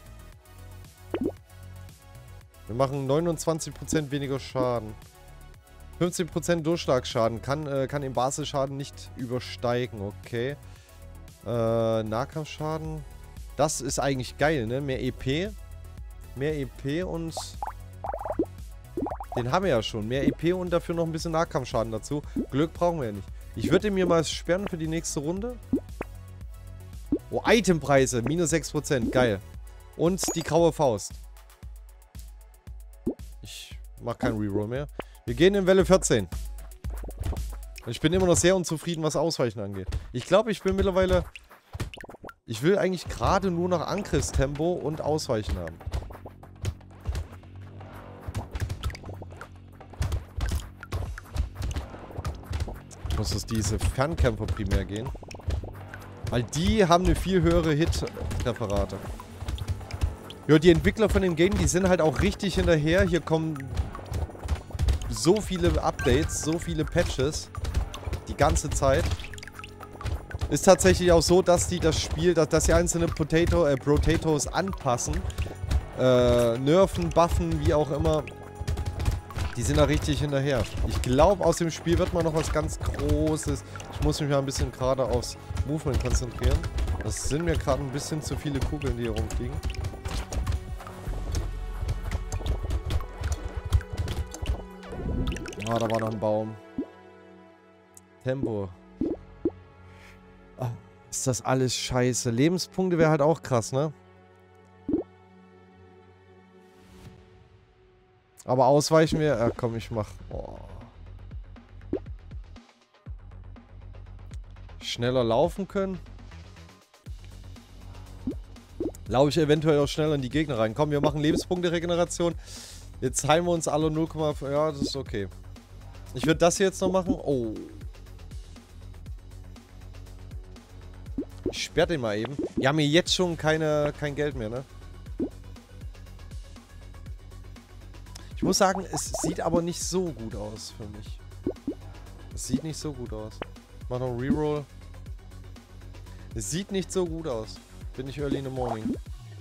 Speaker 1: Wir machen 29% weniger Schaden. 15% Durchschlagsschaden. Kann den Basisschaden nicht übersteigen. Okay. Nahkampfschaden. Das ist eigentlich geil, ne? Mehr EP. Mehr EP und... Den haben wir ja schon. Mehr EP und dafür noch ein bisschen Nahkampfschaden dazu. Glück brauchen wir ja nicht. Ich würde mir mal sperren für die nächste Runde. Oh, Itempreise. Minus 6%. Geil. Und die graue Faust. Ich mache keinen Reroll mehr. Wir gehen in Welle 14. Ich bin immer noch sehr unzufrieden, was Ausweichen angeht. Ich glaube, ich bin mittlerweile... Ich will eigentlich gerade nur noch Angriffstempo und Ausweichen haben. Ich muss es diese Fernkämpfer primär gehen. Weil die haben eine viel höhere Hit-Präparate. Ja, die Entwickler von dem Game, die sind halt auch richtig hinterher. Hier kommen so viele Updates, so viele Patches. Die ganze Zeit. Ist tatsächlich auch so, dass die das Spiel, dass die einzelne Potatoes anpassen. Nerven, buffen, wie auch immer. Die sind da richtig hinterher. Ich glaube, aus dem Spiel wird mal noch was ganz Großes. Ich muss mich mal ein bisschen gerade aufs Movement konzentrieren. Das sind mir gerade ein bisschen zu viele Kugeln, die hier rumfliegen. Ah, da war noch ein Baum. Tempo. Oh, ist das alles scheiße. Lebenspunkte wäre halt auch krass, ne? Aber ausweichen wir... Ja, komm, ich mach... Oh. Schneller laufen können. Laufe ich eventuell auch schneller in die Gegner rein. Komm, wir machen Lebenspunkte-Regeneration. Jetzt heilen wir uns alle 0,5... Ja, das ist okay. Ich würde das hier jetzt noch machen. Oh. Ich sperre den mal eben. Wir haben hier jetzt schon kein Geld mehr, ne? Ich muss sagen, es sieht aber nicht so gut aus für mich. Es sieht nicht so gut aus. Ich mach noch einen Reroll. Es sieht nicht so gut aus. Bin ich early in the morning.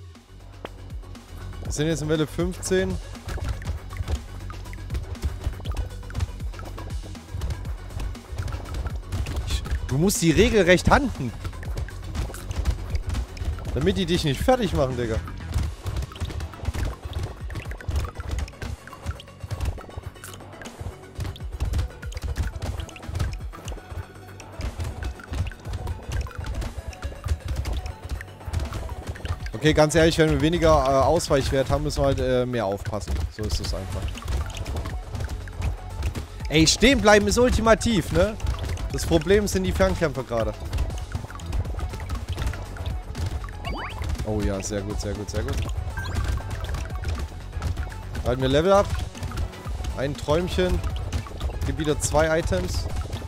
Speaker 1: Wir sind jetzt in Welle 15. Du musst die regelrecht handen. Damit die dich nicht fertig machen, Digga. Okay, ganz ehrlich, wenn wir weniger Ausweichwert haben, müssen wir halt mehr aufpassen. So ist es einfach. Ey, stehen bleiben ist ultimativ, ne? Das Problem sind die Fernkämpfer gerade. Oh ja, sehr gut, sehr gut, sehr gut. Halten wir Level ab. Ein Träumchen. Gibt wieder 2 Items.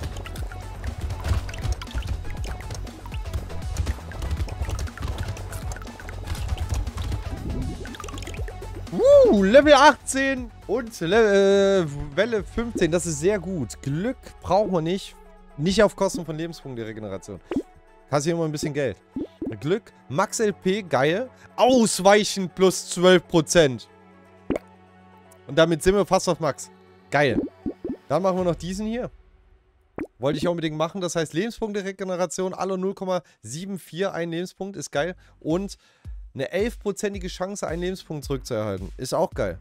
Speaker 1: Level 18 und Welle 15. Das ist sehr gut. Glück brauchen wir nicht. Nicht auf Kosten von Lebenspunkte-Regeneration. Kassieren wir ein bisschen Geld. Glück, Max LP, geil. Ausweichen plus 12%. Und damit sind wir fast auf Max. Geil. Dann machen wir noch diesen hier. Wollte ich unbedingt machen. Das heißt Lebenspunkte-Regeneration. Alle 0,74. Ein Lebenspunkt ist geil. Und eine 11%ige Chance, einen Lebenspunkt zurückzuerhalten. Ist auch geil.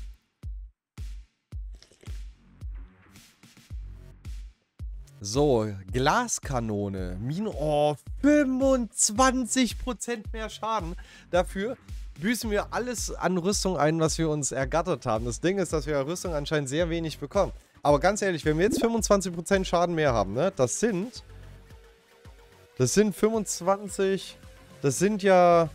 Speaker 1: So, Glaskanone. Oh, 25% mehr Schaden. Dafür büßen wir alles an Rüstung ein, was wir uns ergattert haben. Das Ding ist, dass wir Rüstung anscheinend sehr wenig bekommen. Aber ganz ehrlich, wenn wir jetzt 25% Schaden mehr haben, ne? Das sind 25... Das sind ja...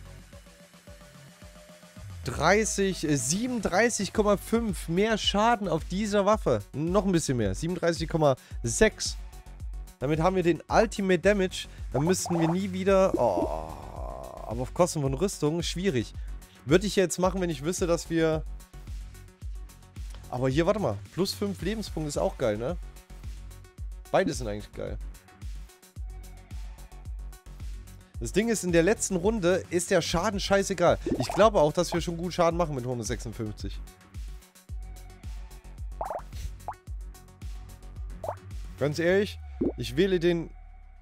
Speaker 1: 37,5 mehr Schaden auf dieser Waffe. Noch ein bisschen mehr. 37,6. Damit haben wir den Ultimate Damage. Dann müssten wir nie wieder... Oh, aber auf Kosten von Rüstung, schwierig. Würde ich jetzt machen, wenn ich wüsste, dass wir... Aber hier, warte mal. Plus 5 Lebenspunkte ist auch geil, ne? Beide sind eigentlich geil. Das Ding ist, in der letzten Runde ist der Schaden scheißegal. Ich glaube auch, dass wir schon gut Schaden machen mit 156. Ganz ehrlich, ich wähle den...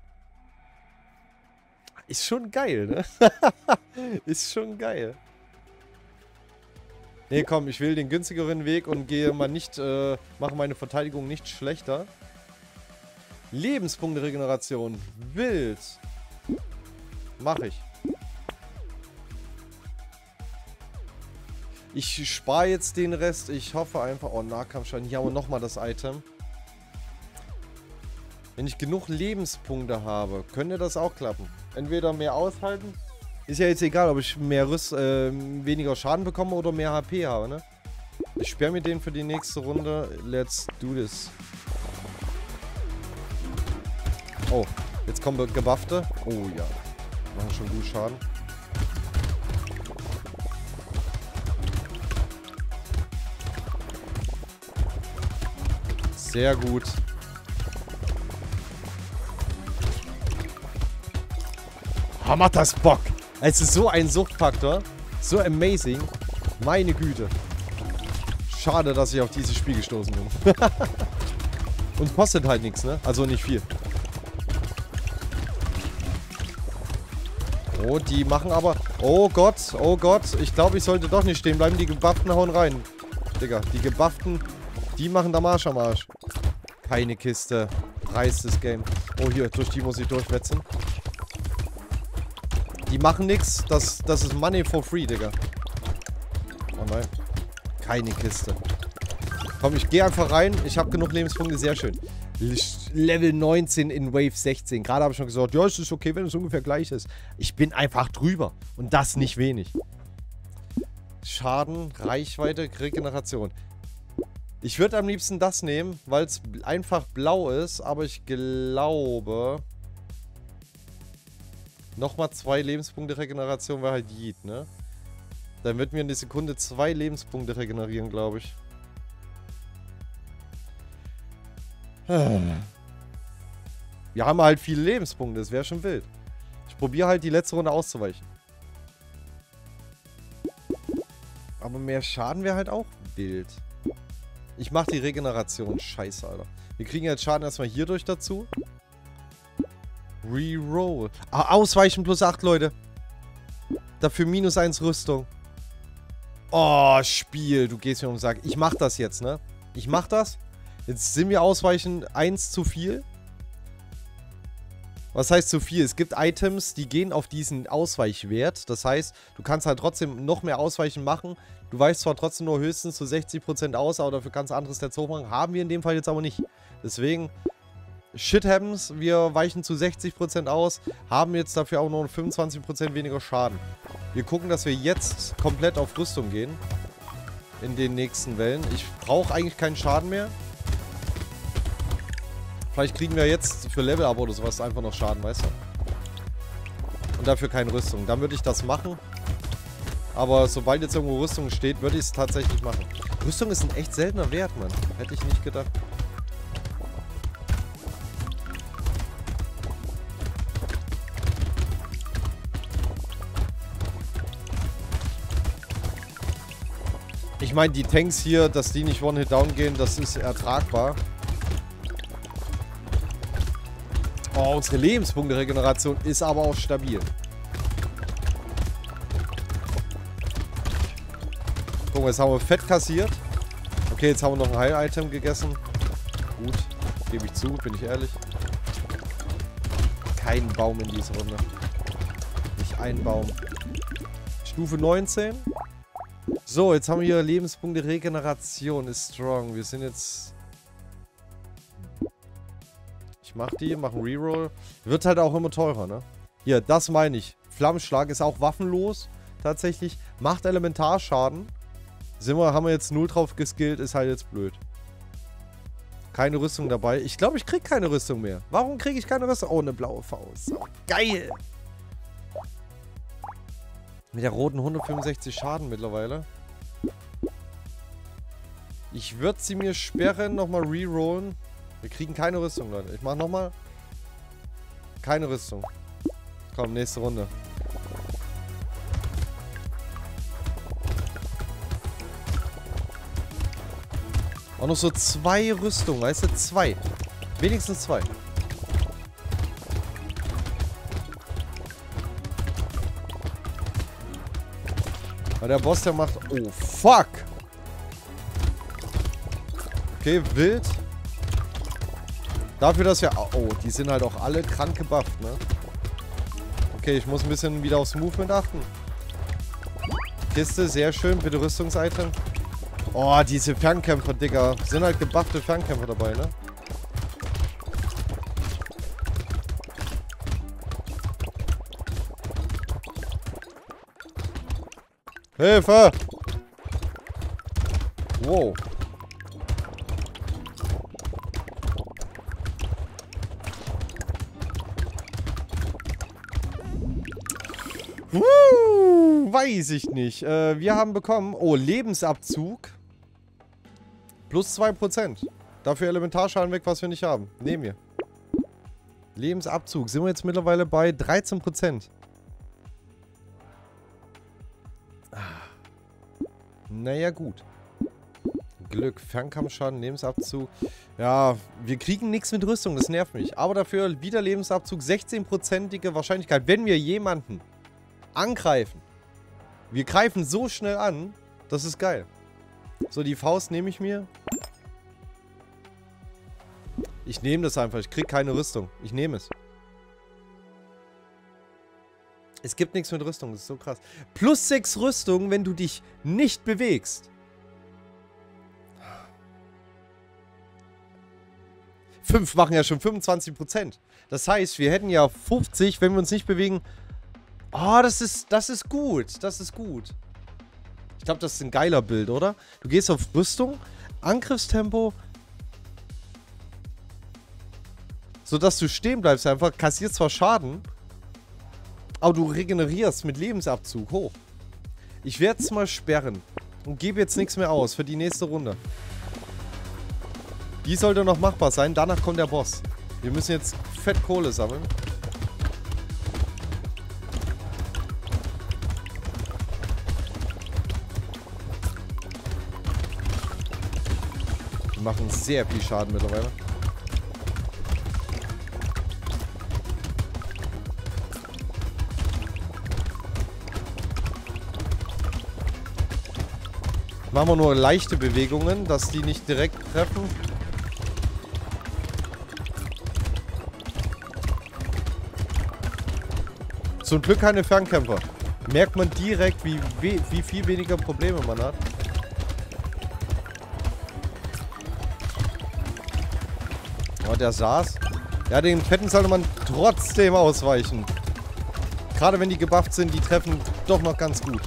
Speaker 1: Ist schon geil, ne? Ist schon geil. Nee, komm, ich wähle den günstigeren Weg und gehe mal nicht... mache meine Verteidigung nicht schlechter. Lebenspunkte-Regeneration. Wild. Mach ich. Ich spare jetzt den Rest. Ich hoffe einfach... Oh, Nahkampfschein. Hier haben wir nochmal das Item. Wenn ich genug Lebenspunkte habe, könnte das auch klappen. Entweder mehr aushalten. Ist ja jetzt egal, ob ich mehr weniger Schaden bekomme oder mehr HP habe, ne? Ich sperre mir den für die nächste Runde. Let's do this. Oh, jetzt kommen Gebuffte. Oh ja. Machen schon gut Schaden. Sehr gut. Oh, macht das Bock. Es ist so ein Suchtfaktor. So amazing. Meine Güte. Schade, dass ich auf dieses Spiel gestoßen bin. Und kostet halt nichts, ne? Also nicht viel. Oh, die machen aber... Oh Gott, oh Gott. Ich glaube, ich sollte doch nicht stehen bleiben. Die Gebufften hauen rein. Digga, die Gebufften, die machen da Marsch am Arsch. Keine Kiste. Reißt das Game. Oh, hier, durch die muss ich durchwetzen. Die machen nichts. Das ist Money for free, Digga. Oh nein. Keine Kiste. Komm, ich gehe einfach rein. Ich habe genug Lebenspunkte. Sehr schön. Level 19 in Wave 16. Gerade habe ich schon gesagt, ja, es ist okay, wenn es ungefähr gleich ist. Ich bin einfach drüber. Und das nicht wenig. Schaden, Reichweite, Regeneration. Ich würde am liebsten das nehmen, weil es einfach blau ist. Aber ich glaube... Nochmal 2 Lebenspunkte Regeneration wäre halt Yeet, ne? Dann wird mir in der Sekunde 2 Lebenspunkte regenerieren, glaube ich. Wir haben halt viele Lebenspunkte, das wäre schon wild. Ich probiere halt die letzte Runde auszuweichen. Aber mehr Schaden wäre halt auch wild. Ich mache die Regeneration. Scheiße, Alter. Wir kriegen jetzt Schaden erstmal hierdurch dazu. Reroll. Ah, ausweichen plus 8, Leute. Dafür -1 Rüstung. Oh, Spiel. Du gehst mir um den Sack. Ich mach das jetzt, ne? Ich mach das. Jetzt sind wir ausweichen 1 zu viel. Was heißt zu viel? Es gibt Items, die gehen auf diesen Ausweichwert. Das heißt, du kannst halt trotzdem noch mehr Ausweichen machen. Du weichst zwar trotzdem nur höchstens zu 60% aus, aber dafür kannst du andere Stats hochmachen. Haben wir in dem Fall jetzt aber nicht. Deswegen, shit happens. Wir weichen zu 60% aus. Haben jetzt dafür auch noch 25% weniger Schaden. Wir gucken, dass wir jetzt komplett auf Rüstung gehen. In den nächsten Wellen. Ich brauche eigentlich keinen Schaden mehr. Vielleicht kriegen wir jetzt für Level-Up oder sowas einfach noch Schaden, weißt du? Und dafür keine Rüstung. Dann würde ich das machen. Aber sobald jetzt irgendwo Rüstung steht, würde ich es tatsächlich machen. Rüstung ist ein echt seltener Wert, Mann. Hätte ich nicht gedacht. Ich meine, die Tanks hier, dass die nicht One-Hit-Down gehen, das ist ertragbar. Oh, unsere Lebenspunkte-Regeneration ist aber auch stabil. Guck mal, jetzt haben wir Fett kassiert. Okay, jetzt haben wir noch ein Heil-Item gegessen. Gut, gebe ich zu, bin ich ehrlich. Kein Baum in dieser Runde. Nicht ein Baum. Stufe 19. So, jetzt haben wir hier Lebenspunkte-Regeneration. Ist strong. Wir sind jetzt... Ich mach die, mach einen Reroll. Wird halt auch immer teurer, ne? Hier, das meine ich. Flammenschlag ist auch waffenlos. Tatsächlich. Macht Elementarschaden. Haben wir jetzt 0 drauf geskillt. Ist halt jetzt blöd. Keine Rüstung dabei. Ich glaube, ich krieg keine Rüstung mehr. Warum kriege ich keine Rüstung? Oh, eine blaue Faust. Oh, geil. Mit der roten 165 Schaden mittlerweile. Ich würde sie mir sperren, nochmal rerollen. Wir kriegen keine Rüstung, Leute. Ich mache nochmal. Keine Rüstung. Komm, nächste Runde. Auch noch so 2 Rüstungen, weißt du? 2. Wenigstens 2. Weil der Boss, der macht... Oh, fuck! Okay, wild. Dafür, dass wir... Oh, die sind halt auch alle krank gebufft, ne? Okay, ich muss ein bisschen wieder aufs Movement achten. Kiste, sehr schön. Bitte Rüstungsitem. Oh, diese Fernkämpfer, Digga. Sind halt gebuffte Fernkämpfer dabei, ne? Hilfe! Wow. Weiß ich nicht. Wir haben bekommen... Oh, Lebensabzug. Plus 2%. Dafür Elementarschaden weg, was wir nicht haben. Nehmen wir. Lebensabzug. Sind wir jetzt mittlerweile bei 13%. Naja, gut. Glück, Fernkampfschaden, Lebensabzug. Ja, wir kriegen nichts mit Rüstung, das nervt mich. Aber dafür wieder Lebensabzug, 16%ige Wahrscheinlichkeit, wenn wir jemanden angreifen. Wir greifen so schnell an, das ist geil. So, die Faust nehme ich mir. Ich nehme das einfach, ich krieg keine Rüstung. Ich nehme es. Es gibt nichts mit Rüstung, das ist so krass. Plus 6 Rüstung, wenn du dich nicht bewegst. 5 machen ja schon 25%. Das heißt, wir hätten ja 50, wenn wir uns nicht bewegen. Oh, das ist gut. Das ist gut. Ich glaube, das ist ein geiler Bild, oder? Du gehst auf Rüstung, Angriffstempo. Sodass du stehen bleibst einfach, kassierst zwar Schaden, aber du regenerierst mit Lebensabzug hoch. Ich werde es mal sperren und gebe jetzt nichts mehr aus für die nächste Runde. Die sollte noch machbar sein, danach kommt der Boss. Wir müssen jetzt fett Kohle sammeln. Wir machen sehr viel Schaden mittlerweile. Machen wir nur leichte Bewegungen, dass die nicht direkt treffen. Zum Glück keine Fernkämpfer. Merkt man direkt, wie viel weniger Probleme man hat. Oh, der saß. Ja, den Fetten sollte man trotzdem ausweichen. Gerade wenn die gebufft sind, die treffen doch noch ganz gut.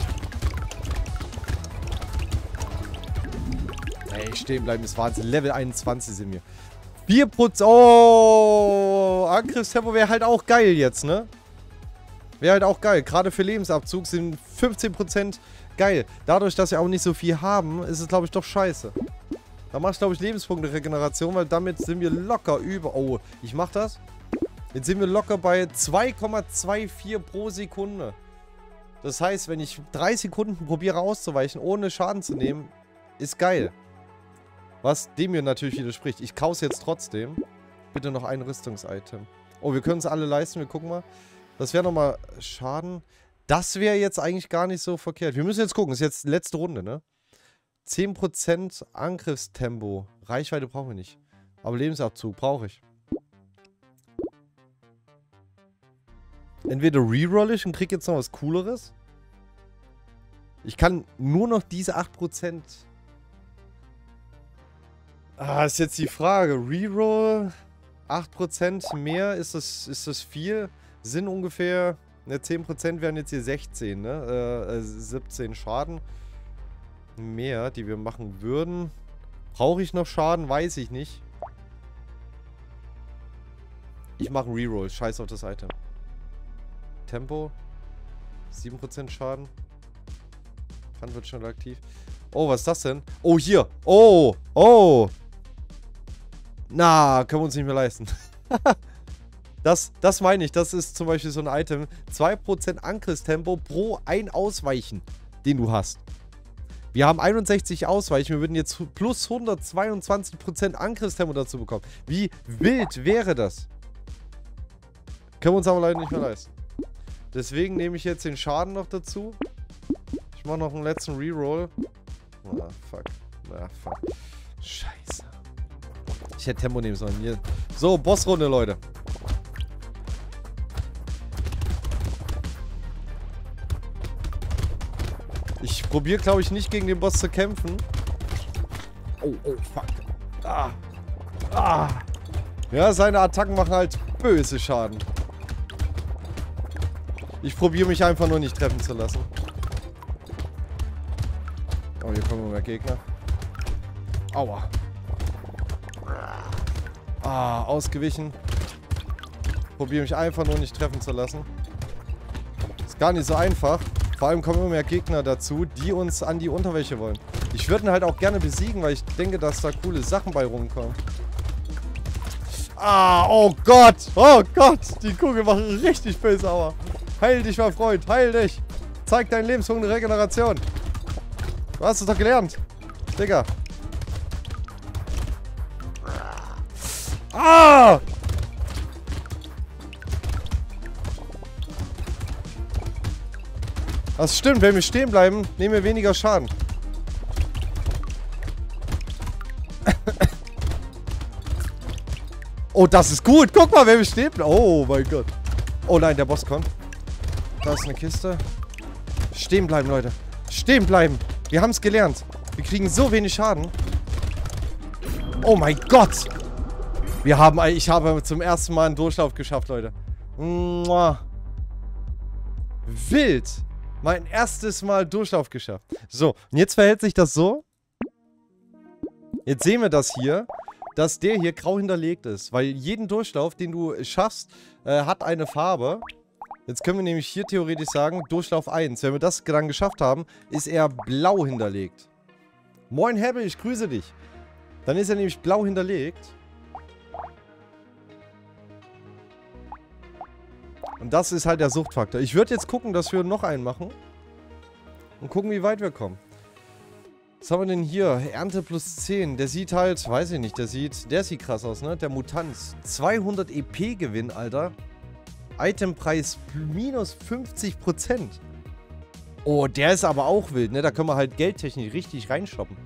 Speaker 1: Ey, stehen bleiben ist Wahnsinn. Level 21 sind wir. 4%. Oh, Angriffstempo wäre halt auch geil jetzt, ne? Wäre halt auch geil. Gerade für Lebensabzug sind 15% geil. Dadurch, dass wir auch nicht so viel haben, ist es, glaube ich, doch scheiße. Da mache ich, glaube ich, Lebenspunkte-Regeneration, weil damit sind wir locker über... Oh, ich mache das. Jetzt sind wir locker bei 2,24 pro Sekunde. Das heißt, wenn ich 3 Sekunden probiere auszuweichen, ohne Schaden zu nehmen, ist geil. Was dem mir natürlich widerspricht. Ich kaufe es jetzt trotzdem. Bitte noch ein Rüstungsitem. Oh, wir können es alle leisten. Wir gucken mal. Das wäre nochmal Schaden. Das wäre jetzt eigentlich gar nicht so verkehrt. Wir müssen jetzt gucken. Das ist jetzt letzte Runde, ne? 10% Angriffstempo. Reichweite brauchen wir nicht. Aber Lebensabzug brauche ich. Entweder reroll ich und kriege jetzt noch was Cooleres. Ich kann nur noch diese 8%... Ah, ist jetzt die Frage. Reroll, 8% mehr, ist das viel? Sind ungefähr, ne, 10% wären jetzt hier 16, ne? 17 Schaden. Mehr, die wir machen würden. Brauche ich noch Schaden? Weiß ich nicht. Ich mache einen Reroll. Scheiß auf das Item. Tempo. 7% Schaden. Pfand wird schon aktiv. Oh, was ist das denn? Oh, hier. Oh, oh. Na, können wir uns nicht mehr leisten. Das meine ich. Das ist zum Beispiel so ein Item. 2% Angriffstempo pro ein Ausweichen, den du hast. Wir haben 61 Ausweichen. Wir würden jetzt plus 122% Angriffstempo dazu bekommen. Wie wild wäre das? Können wir uns aber leider nicht mehr leisten. Deswegen nehme ich jetzt den Schaden noch dazu. Ich mache noch einen letzten Reroll. Ah, fuck. Ah, fuck. Scheiße. Ich hätte Tempo nehmen sollen. Hier. So, Bossrunde, Leute. Ich probiere, glaube ich, nicht gegen den Boss zu kämpfen. Oh, oh, fuck. Ah. Ah. Ja, seine Attacken machen halt böse Schaden. Ich probiere mich einfach nur nicht treffen zu lassen. Oh, hier kommen mehr Gegner. Aua. Ah, ausgewichen. Probiere mich einfach nur nicht treffen zu lassen. Ist gar nicht so einfach. Vor allem kommen immer mehr Gegner dazu, die uns an die Unterwäsche wollen. Ich würde ihn halt auch gerne besiegen, weil ich denke, dass da coole Sachen bei rumkommen. Ah, oh Gott. Oh Gott. Die Kugel macht richtig böse Aua. Heil dich, mein Freund. Heil dich. Zeig deinen Lebenspunkt eine Regeneration. Du hast es doch gelernt. Digga. Ah! Das stimmt, wenn wir stehen bleiben, nehmen wir weniger Schaden. Oh, das ist gut. Guck mal, wenn wir stehen bleiben. Oh mein Gott. Oh nein, der Boss kommt. Da ist eine Kiste. Stehen bleiben, Leute. Stehen bleiben. Wir haben es gelernt. Wir kriegen so wenig Schaden. Oh mein Gott. Ich habe zum ersten Mal einen Durchlauf geschafft, Leute. Mua. Wild. Mein erstes Mal Durchlauf geschafft. So, und jetzt verhält sich das so. Jetzt sehen wir das hier, dass der hier grau hinterlegt ist. Weil jeden Durchlauf, den du schaffst, hat eine Farbe. Jetzt können wir nämlich hier theoretisch sagen, Durchlauf 1. Wenn wir das dann geschafft haben, ist er blau hinterlegt. Moin Hebel, ich grüße dich. Dann ist er nämlich blau hinterlegt. Und das ist halt der Suchtfaktor. Ich würde jetzt gucken, dass wir noch einen machen. Und gucken, wie weit wir kommen. Was haben wir denn hier? Ernte plus 10. Der sieht halt, weiß ich nicht, der sieht krass aus, ne? Der Mutant. 200 EP Gewinn, Alter. Itempreis minus 50%. Oh, der ist aber auch wild, ne? Da können wir halt geldtechnisch richtig reinshoppen.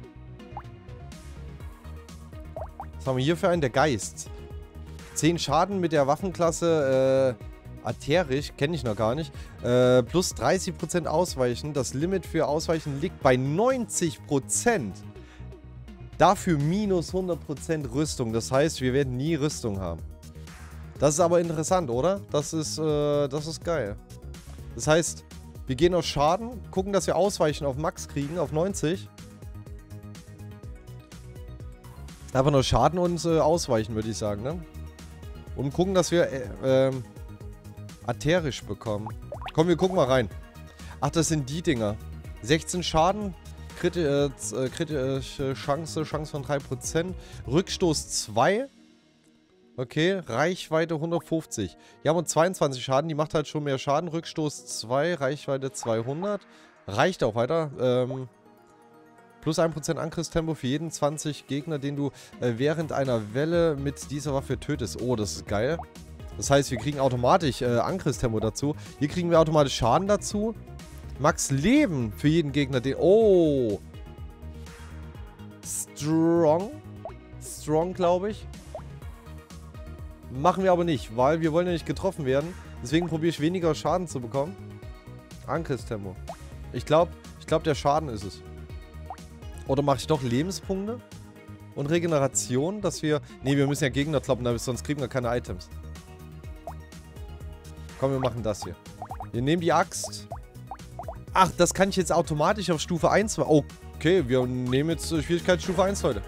Speaker 1: Was haben wir hier für einen? Der Geist. 10 Schaden mit der Waffenklasse, Aterisch, kenne ich noch gar nicht. Plus 30% Ausweichen. Das Limit für Ausweichen liegt bei 90%. Dafür minus 100% Rüstung. Das heißt, wir werden nie Rüstung haben. Das ist aber interessant, oder? Das ist geil. Das heißt, wir gehen auf Schaden, gucken, dass wir Ausweichen auf Max kriegen, auf 90. Einfach nur Schaden und Ausweichen, würde ich sagen, ne? Und gucken, dass wir Aterisch bekommen. Komm, wir gucken mal rein. Ach, das sind die Dinger. 16 Schaden, kritische Chance von 3%. Rückstoß 2. Okay, Reichweite 150. Hier haben wir 22 Schaden, die macht halt schon mehr Schaden. Rückstoß 2, Reichweite 200. Reicht auch weiter. Plus 1% Angriffstempo für jeden 20 Gegner, den du während einer Welle mit dieser Waffe tötest. Oh, das ist geil. Das heißt, wir kriegen automatisch Angriffstempo dazu. Hier kriegen wir automatisch Schaden dazu. Max Leben für jeden Gegner, den... Oh! Strong, glaube ich. Machen wir aber nicht, weil wir wollen ja nicht getroffen werden. Deswegen probiere ich weniger Schaden zu bekommen. Angriffstempo. Ich glaube, der Schaden ist es. Oder mache ich doch Lebenspunkte und Regeneration, dass wir... Ne, wir müssen ja Gegner kloppen, sonst kriegen wir keine Items. Komm, wir machen das hier. Wir nehmen die Axt. Ach, das kann ich jetzt automatisch auf Stufe 1 machen. Okay, wir nehmen jetzt Schwierigkeitsstufe 1, Leute.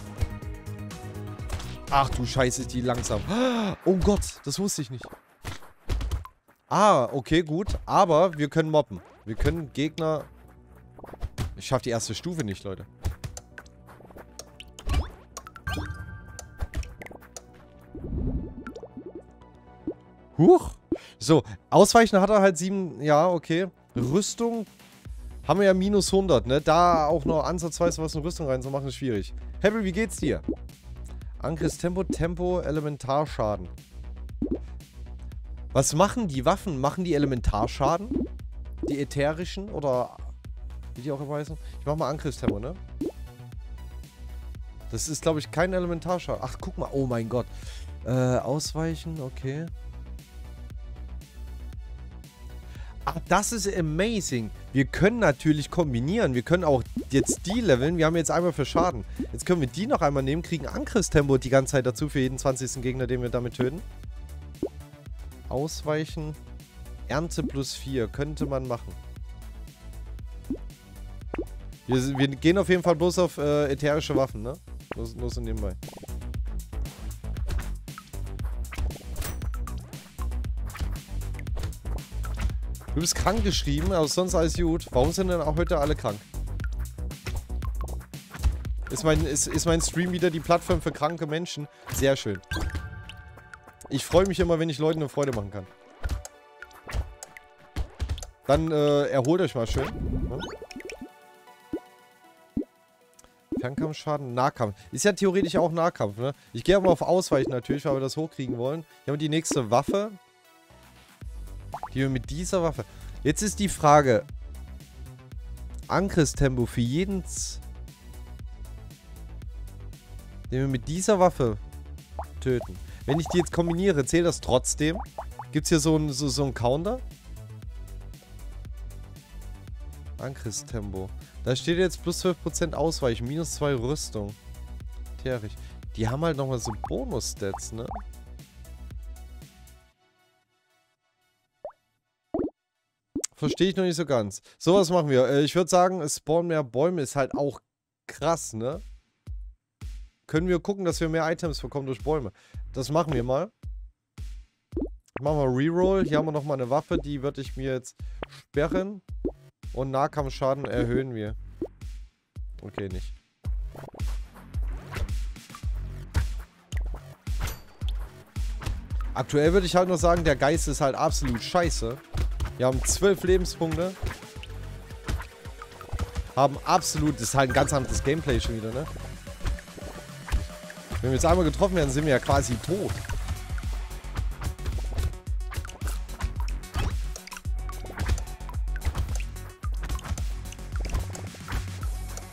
Speaker 1: Ach du Scheiße, ist die langsam. Oh Gott, das wusste ich nicht. Ah, okay, gut. Aber wir können mobben. Wir können Gegner... Ich schaffe die erste Stufe nicht, Leute. Huch. So, Ausweichen hat er halt 7... Ja, okay. Rüstung haben wir ja minus 100, ne? Da auch noch ansatzweise was in Rüstung reinzumachen, ist schwierig. Happy, wie geht's dir? Angriffstempo, Tempo, Elementarschaden. Was machen die Waffen? Machen die Elementarschaden? Die ätherischen oder wie die auch immer heißen? Ich mach mal Angriffstempo, ne? Das ist, glaube ich, kein Elementarschaden. Ach, guck mal. Oh mein Gott. Ausweichen, okay. Ach, das ist amazing. Wir können natürlich kombinieren. Wir können auch jetzt die leveln. Wir haben jetzt einmal für Schaden. Jetzt können wir die noch einmal nehmen, kriegen Angriffstempo die ganze Zeit dazu für jeden 20. Gegner, den wir damit töten. Ausweichen. Ernte plus 4. Könnte man machen. Wir gehen auf jeden Fall bloß auf ätherische Waffen, ne? Nur so nebenbei. Du bist krank geschrieben, aber sonst alles gut. Warum sind denn auch heute alle krank? Ist mein Stream wieder die Plattform für kranke Menschen? Sehr schön. Ich freue mich immer, wenn ich Leuten eine Freude machen kann. Dann erholt euch mal schön. Ja. Fernkampfschaden, Nahkampf. Ist ja theoretisch auch Nahkampf, ne? Ich gehe aber auf Ausweichen natürlich, weil wir das hochkriegen wollen. Hier haben wir die nächste Waffe. Die wir mit dieser Waffe... Jetzt ist die Frage... Angriffstempo für jeden... Den wir mit dieser Waffe töten. Wenn ich die jetzt kombiniere, zählt das trotzdem? Gibt es hier so einen Counter? Angriffstempo. Da steht jetzt plus 12% Ausweichen, minus 2 Rüstung. Theorisch. Die haben halt nochmal so Bonus-Stats, ne? Verstehe ich noch nicht so ganz. So, was machen wir? Ich würde sagen, es spawnen mehr Bäume ist halt auch krass, ne? Können wir gucken, dass wir mehr Items bekommen durch Bäume. Das machen wir mal. Machen wir Reroll. Hier haben wir nochmal eine Waffe, die würde ich mir jetzt sperren. Und Nahkampfschaden erhöhen wir. Okay, nicht. Aktuell würde ich halt nur sagen, der Geist ist halt absolut scheiße. Wir haben 12 Lebenspunkte. Haben absolut... Das ist halt ein ganz anderes Gameplay schon wieder, ne? Wenn wir jetzt einmal getroffen werden, sind wir ja quasi tot.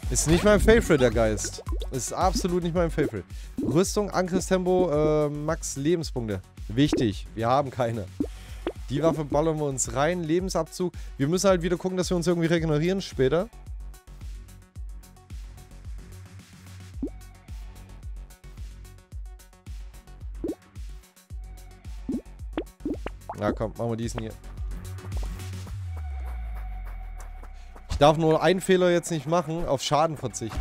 Speaker 1: Ist nicht mein Favorite, der Geist. Ist absolut nicht mein Favorite. Rüstung, Angriffstempo, Max Lebenspunkte. Wichtig, wir haben keine. Die Waffe ballern wir uns rein. Lebensabzug. Wir müssen halt wieder gucken, dass wir uns irgendwie regenerieren später. Na komm, machen wir diesen hier. Ich darf nur einen Fehler jetzt nicht machen, auf Schaden verzichten.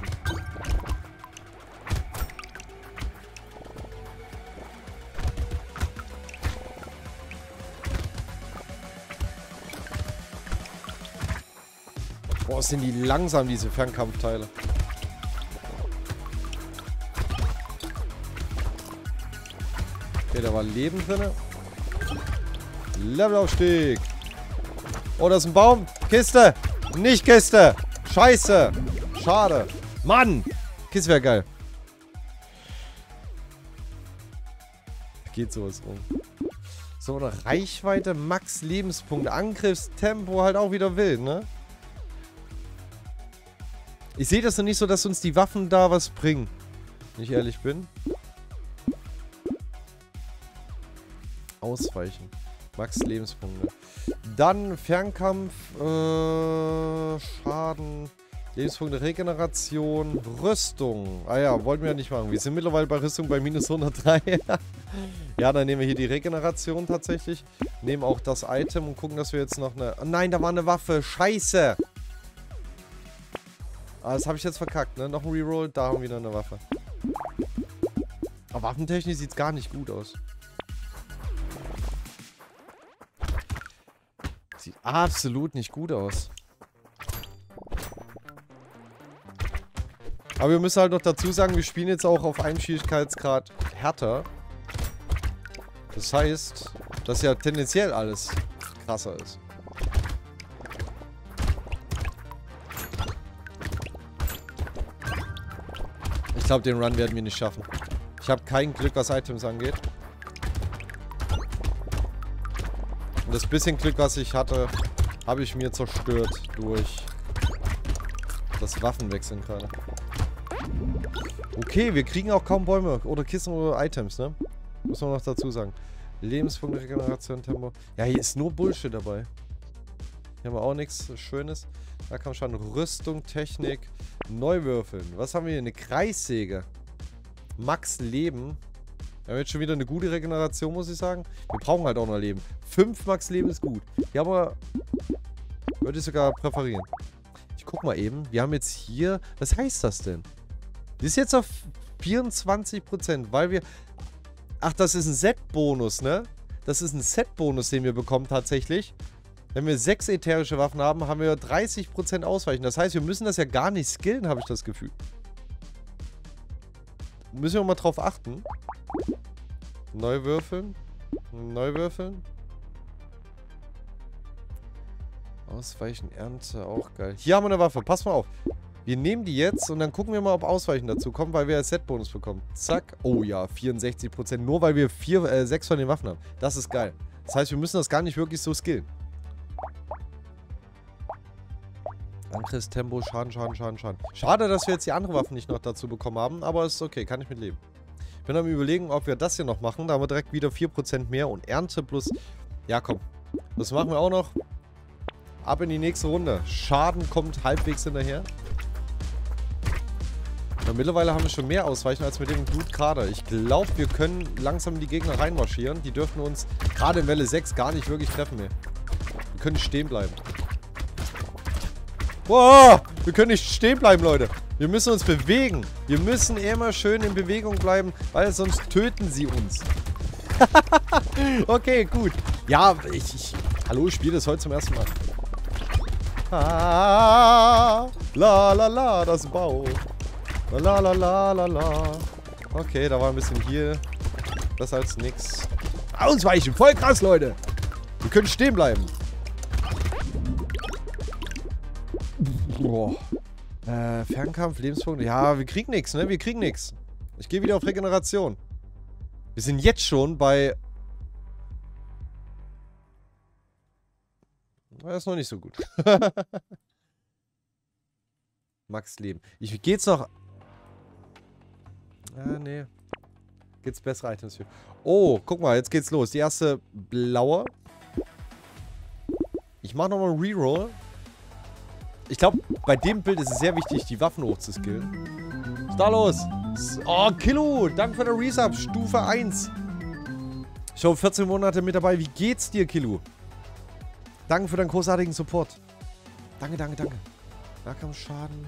Speaker 1: Boah, sind die langsam, diese Fernkampfteile. Okay, da war Leben drin. Levelaufstieg. Oh, da ist ein Baum. Kiste. Nicht Kiste. Scheiße. Schade. Mann. Kiste wäre geil. Geht sowas rum. So, eine Reichweite, Max Lebenspunkte, Angriffstempo halt auch wieder wild, ne? Ich sehe das noch nicht so, dass uns die Waffen da was bringen. Wenn ich ehrlich bin. Ausweichen. Max Lebenspunkte. Dann Fernkampf, Schaden, Lebenspunkte, Regeneration, Rüstung. Ah ja, wollten wir ja nicht machen. Wir sind mittlerweile bei Rüstung bei minus 103. Ja, dann nehmen wir hier die Regeneration tatsächlich. Nehmen auch das Item und gucken, dass wir jetzt noch eine... Oh nein, da war eine Waffe. Scheiße. Ah, das habe ich jetzt verkackt, ne? Noch ein Reroll, da haben wir wieder eine Waffe. Aber waffentechnisch sieht es gar nicht gut aus. Sieht absolut nicht gut aus. Aber wir müssen halt noch dazu sagen, wir spielen jetzt auch auf einem Schwierigkeitsgrad härter. Das heißt, dass ja tendenziell alles krasser ist. Ich glaube, den Run werden wir nicht schaffen. Ich habe kein Glück, was Items angeht. Und das bisschen Glück, was ich hatte, habe ich mir zerstört durch das Waffenwechseln gerade. Okay, wir kriegen auch kaum Bäume oder Kisten oder Items, ne? Muss man noch dazu sagen. Lebenspunkte, Regeneration, Tempo. Ja, hier ist nur Bullshit dabei. Hier haben wir auch nichts Schönes. Da kann man schon Rüstung, Technik, neu würfeln. Was haben wir hier? Eine Kreissäge. Max Leben. Wir haben jetzt schon wieder eine gute Regeneration, muss ich sagen. Wir brauchen halt auch noch Leben. 5 Max Leben ist gut. Ja, aber würde ich sogar präferieren. Ich guck mal eben. Wir haben jetzt hier... Was heißt das denn? Das ist jetzt auf 24%, weil wir... Ach, das ist ein Set-Bonus, ne? Das ist ein Set-Bonus, den wir bekommen tatsächlich. Wenn wir 6 ätherische Waffen haben, haben wir 30% Ausweichen. Das heißt, wir müssen das ja gar nicht skillen, habe ich das Gefühl. Müssen wir mal drauf achten. Neu würfeln. Neu würfeln. Ausweichen, Ernte, auch geil. Hier haben wir eine Waffe, pass mal auf. Wir nehmen die jetzt und dann gucken wir mal, ob Ausweichen dazu kommt, weil wir als Set-Bonus bekommen. Zack. Oh ja, 64%. Nur weil wir 6 von den Waffen haben. Das ist geil. Das heißt, wir müssen das gar nicht wirklich so skillen. Angriffstempo, Schaden, Schaden, Schaden, Schaden. Schade, dass wir jetzt die anderen Waffen nicht noch dazu bekommen haben, aber ist okay, kann ich mit leben. Ich bin am Überlegen, ob wir das hier noch machen. Da haben wir direkt wieder 4% mehr und Ernte plus... Ja, komm. Das machen wir auch noch. Ab in die nächste Runde. Schaden kommt halbwegs hinterher. Ja, mittlerweile haben wir schon mehr Ausweichen als mit dem Blut gerade. Ich glaube, wir können langsam in die Gegner reinmarschieren. Die dürfen uns gerade in Welle 6 gar nicht wirklich treffen mehr. Wir können stehen bleiben. Boah, wir können nicht stehen bleiben, Leute. Wir müssen uns bewegen. Wir müssen immer schön in Bewegung bleiben, weil sonst töten sie uns. Okay, gut. Ja, hallo, ich spiele das heute zum ersten Mal. Ah, la la la, das Bau. La la la la la. Okay, da war ein bisschen hier. Besser als nix. Ausweichen, voll krass, Leute. Wir können stehen bleiben. Boah. Fernkampf, Lebenspunkte. Ja, wir kriegen nichts, ne? Wir kriegen nichts. Ich gehe wieder auf Regeneration. Wir sind jetzt schon bei... Das ist noch nicht so gut. Max Leben. Ich gehe jetzt noch... Ah, nee. Gibt's bessere Items für. Oh, guck mal, jetzt geht's los. Die erste blaue. Ich mache nochmal einen Reroll. Ich glaube, bei dem Bild ist es sehr wichtig, die Waffen hochzuskillen. Was ist da los? Oh, Kilo, danke für den Resub. Stufe 1. Schon 14 Monate mit dabei. Wie geht's dir, Kilo? Danke für deinen großartigen Support. Danke, danke, danke. Nahkampfschaden.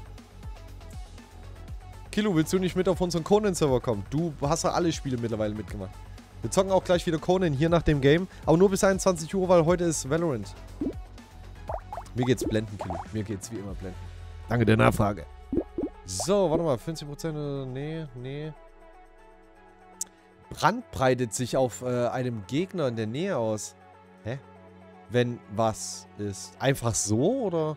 Speaker 1: Kilo, willst du nicht mit auf unseren Conan-Server kommen? Du hast ja alle Spiele mittlerweile mitgemacht. Wir zocken auch gleich wieder Conan hier nach dem Game. Aber nur bis 21 Uhr, weil heute ist Valorant. Mir geht's blenden, Kilo. Mir geht's wie immer blenden. Danke der Nachfrage. So, warte mal. 50%. Nee. Brand breitet sich auf einem Gegner in der Nähe aus. Hä? Wenn was ist. Einfach so, oder?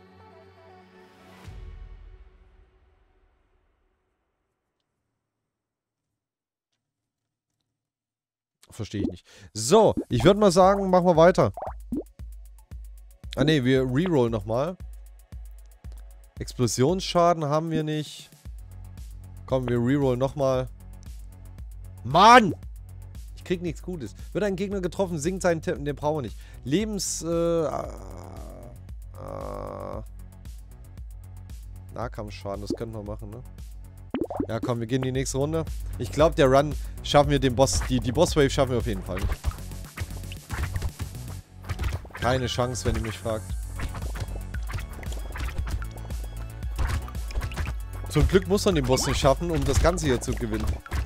Speaker 1: Verstehe ich nicht. So, ich würde mal sagen, machen wir weiter. Ah ne, wir rerollen nochmal. Explosionsschaden haben wir nicht. Komm, wir rerollen nochmal. Mann! Ich krieg nichts Gutes. Wird ein Gegner getroffen, sinkt seinen Tipp, den brauchen wir nicht. Nahkampfschaden, das könnten wir machen, ne? Ja, komm, wir gehen in die nächste Runde. Ich glaube, der Run schaffen wir den Boss. Die Boss-Wave schaffen wir auf jeden Fall nicht. Keine Chance, wenn ihr mich fragt. Zum Glück muss man den Boss nicht schaffen, um das Ganze hier zu gewinnen.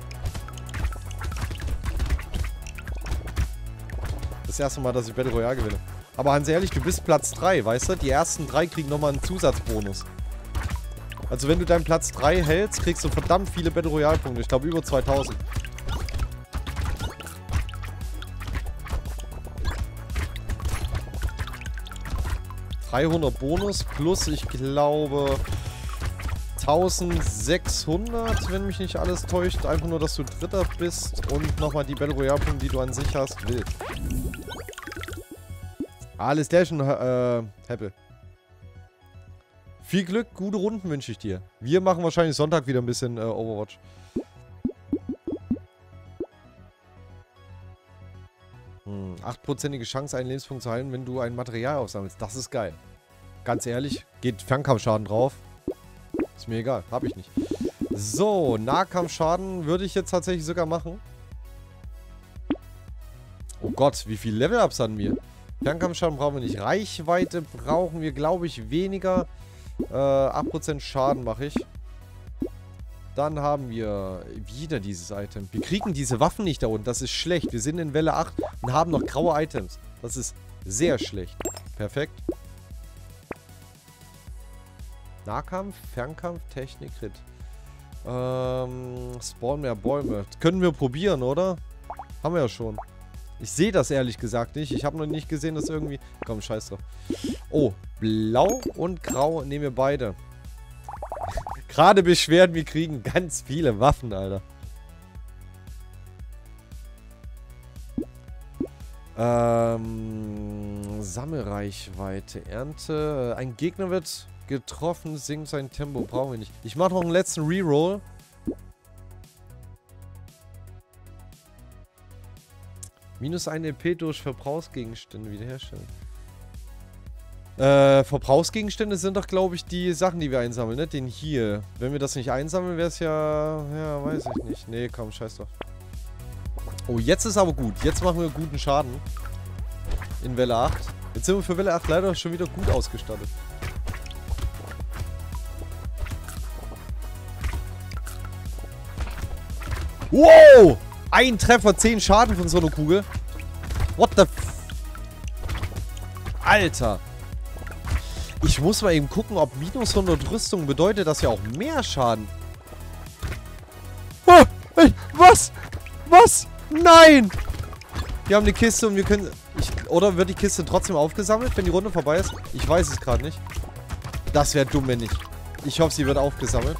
Speaker 1: Das erste Mal, dass ich Battle Royale gewinne. Aber ganz ehrlich, du bist Platz 3, weißt du? Die ersten 3 kriegen nochmal einen Zusatzbonus. Also wenn du deinen Platz 3 hältst, kriegst du verdammt viele Battle Royale Punkte. Ich glaube über 2000. $300 Bonus plus, ich glaube, 1600, wenn mich nicht alles täuscht. Einfach nur, dass du Dritter bist und nochmal die Battle Royale Punkte, die du an sich hast, wild. Alles der schon, Heppe. Viel Glück, gute Runden wünsche ich dir. Wir machen wahrscheinlich Sonntag wieder ein bisschen Overwatch. Hm, 8%ige Chance, einen Lebenspunkt zu heilen, wenn du ein Material aufsammelst. Das ist geil. Ganz ehrlich, geht Fernkampfschaden drauf. Ist mir egal, habe ich nicht. So, Nahkampfschaden würde ich jetzt tatsächlich sogar machen. Oh Gott, wie viel Level-Ups haben wir? Fernkampfschaden brauchen wir nicht. Reichweite brauchen wir, glaube ich, weniger. 8% Schaden mache ich. Dann haben wir wieder dieses Item. Wir kriegen diese Waffen nicht da unten. Das ist schlecht. Wir sind in Welle 8 und haben noch graue Items. Das ist sehr schlecht. Perfekt. Nahkampf, Fernkampf, Technik, Crit. Spawn mehr Bäume. Können wir probieren, oder? Haben wir ja schon. Ich sehe das ehrlich gesagt nicht. Ich habe noch nicht gesehen, dass irgendwie... Komm, scheiß drauf. Oh, blau und grau nehmen wir beide. Gerade beschwert, wir kriegen ganz viele Waffen, Alter. Sammelreichweite, Ernte. Ein Gegner wird getroffen, sinkt sein Tempo. Brauchen wir nicht. Ich mache noch einen letzten Reroll. Minus 1 EP durch Verbrauchsgegenstände wiederherstellen. Verbrauchsgegenstände sind doch, glaube ich, die Sachen, die wir einsammeln, ne? Den hier. Wenn wir das nicht einsammeln, wäre es ja... Ja, weiß ich nicht. Nee, komm, scheiß doch. Oh, jetzt ist aber gut. Jetzt machen wir guten Schaden. In Welle 8. Jetzt sind wir für Welle 8 leider schon wieder gut ausgestattet. Wow! Ein Treffer, 10 Schaden von so einer Kugel. What the f... Alter. Ich muss mal eben gucken, ob minus 100 Rüstung bedeutet, dass wir auch mehr Schaden... Oh, was? Was? Nein! Wir haben eine Kiste und wir können... Oder wird die Kiste trotzdem aufgesammelt, wenn die Runde vorbei ist? Ich weiß es gerade nicht. Das wäre dumm, wenn nicht. Ich hoffe, sie wird aufgesammelt.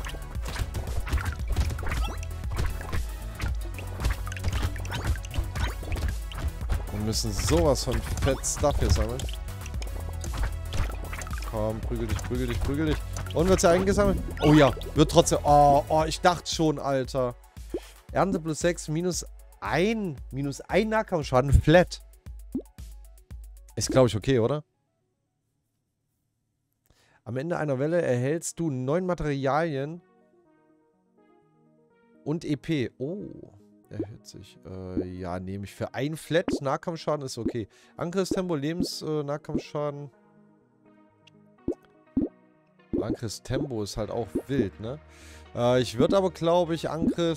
Speaker 1: Wir müssen sowas von fett Stuff hier sammeln. Komm, prügel dich, prügel dich, prügel dich. Und wird sie eingesammelt? Oh ja, wird trotzdem... Oh, ich dachte schon, Alter. Ernte plus 6, minus 1 Nahkampfschaden, flat. Ist, glaube ich, okay, oder? Am Ende einer Welle erhältst du 9 Materialien und EP. Oh, erhöht sich. Ja, nehme ich für ein Flat. Nahkampfschaden ist okay. Angriffstempo, Nahkampfschaden. Angriffstempo ist halt auch wild, ne? Ich würde aber, glaube ich,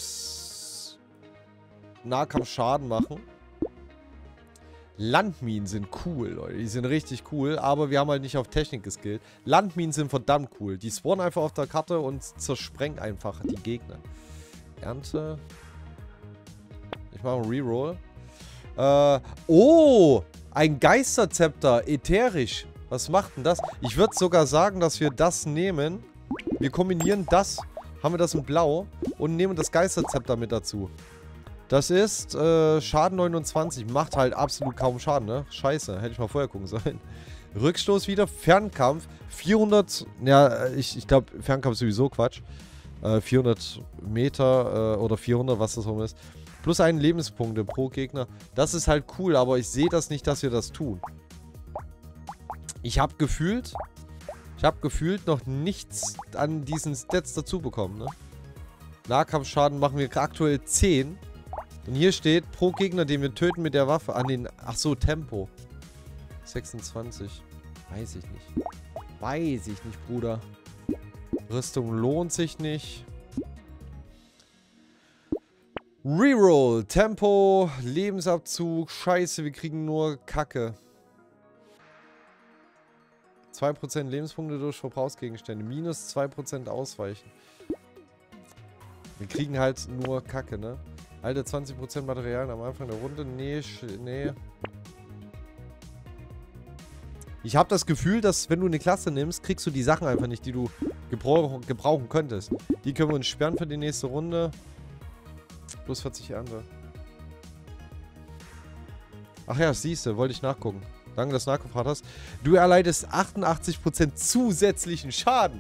Speaker 1: Nahkampfschaden machen. Landminen sind cool, Leute. Die sind richtig cool, aber wir haben halt nicht auf Technik geskillt. Landminen sind verdammt cool. Die spawnen einfach auf der Karte und zersprengen einfach die Gegner. Ernte. Ich mache einen Reroll. Oh! Ein Geisterzepter. Ätherisch. Was macht denn das? Ich würde sogar sagen, dass wir das nehmen. Wir kombinieren das. Haben wir das in Blau. Und nehmen das Geisterzepter mit dazu. Das ist Schaden 29. Macht halt absolut kaum Schaden, ne? Scheiße. Hätte ich mal vorher gucken sollen. Rückstoß wieder. Fernkampf. 400. Ja, ich glaube, Fernkampf ist sowieso Quatsch. 400 Meter oder 400, was das rum ist. Plus 1 Lebenspunkte pro Gegner. Das ist halt cool, aber ich sehe das nicht, dass wir das tun. Ich habe gefühlt noch nichts an diesen Stats dazu bekommen, ne? Nahkampfschaden machen wir aktuell 10. Und hier steht, pro Gegner, den wir töten mit der Waffe an den... Ach so, Tempo. 26. Weiß ich nicht. Weiß ich nicht, Bruder. Rüstung lohnt sich nicht. Reroll. Tempo. Lebensabzug. Scheiße, wir kriegen nur Kacke. 2% Lebenspunkte durch Verbrauchsgegenstände. Minus 2% ausweichen. Wir kriegen halt nur Kacke, ne? Alter, 20% Materialien am Anfang der Runde. Nee, nee. Ich habe das Gefühl, dass wenn du eine Klasse nimmst, kriegst du die Sachen einfach nicht, die du gebrauchen könntest. Die können wir uns sperren für die nächste Runde. Plus 40 Ernte. Ach ja, siehst du, wollte ich nachgucken. Danke, dass du nachgefragt hast. Du erleidest 88% zusätzlichen Schaden.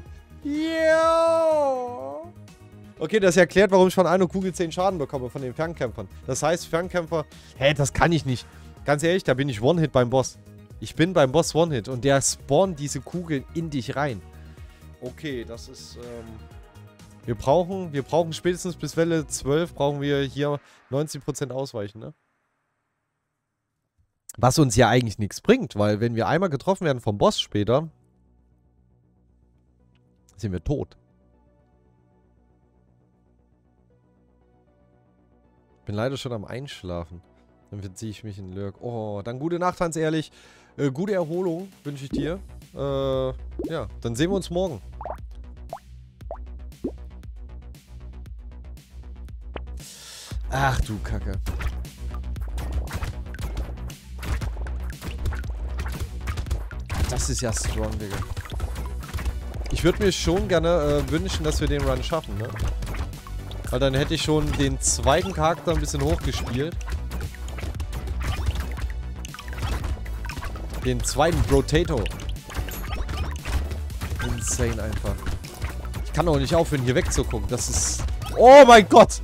Speaker 1: Ja. Okay, das erklärt, warum ich von einer Kugel 10 Schaden bekomme von den Fernkämpfern. Das heißt, Fernkämpfer... Hä, das kann ich nicht. Ganz ehrlich, da bin ich One-Hit beim Boss. Ich bin beim Boss One-Hit und der spawnt diese Kugeln in dich rein. Okay, das ist... Wir brauchen spätestens bis Welle 12 brauchen wir hier 90% ausweichen, ne? Was uns ja eigentlich nichts bringt, weil wenn wir einmal getroffen werden vom Boss später, sind wir tot. Ich bin leider schon am Einschlafen. Dann verziehe ich mich in Lurk. Oh, dann gute Nacht, Hans Ehrlich. Gute Erholung wünsche ich dir. Ja, dann sehen wir uns morgen. Ach du Kacke. Das ist ja strong, Digga. Ich würde mir schon gerne wünschen, dass wir den Run schaffen, ne? Weil dann hätte ich schon den zweiten Charakter ein bisschen hochgespielt. Den zweiten Brotato. Insane einfach. Ich kann auch nicht aufhören, hier wegzugucken. Das ist... Oh mein Gott!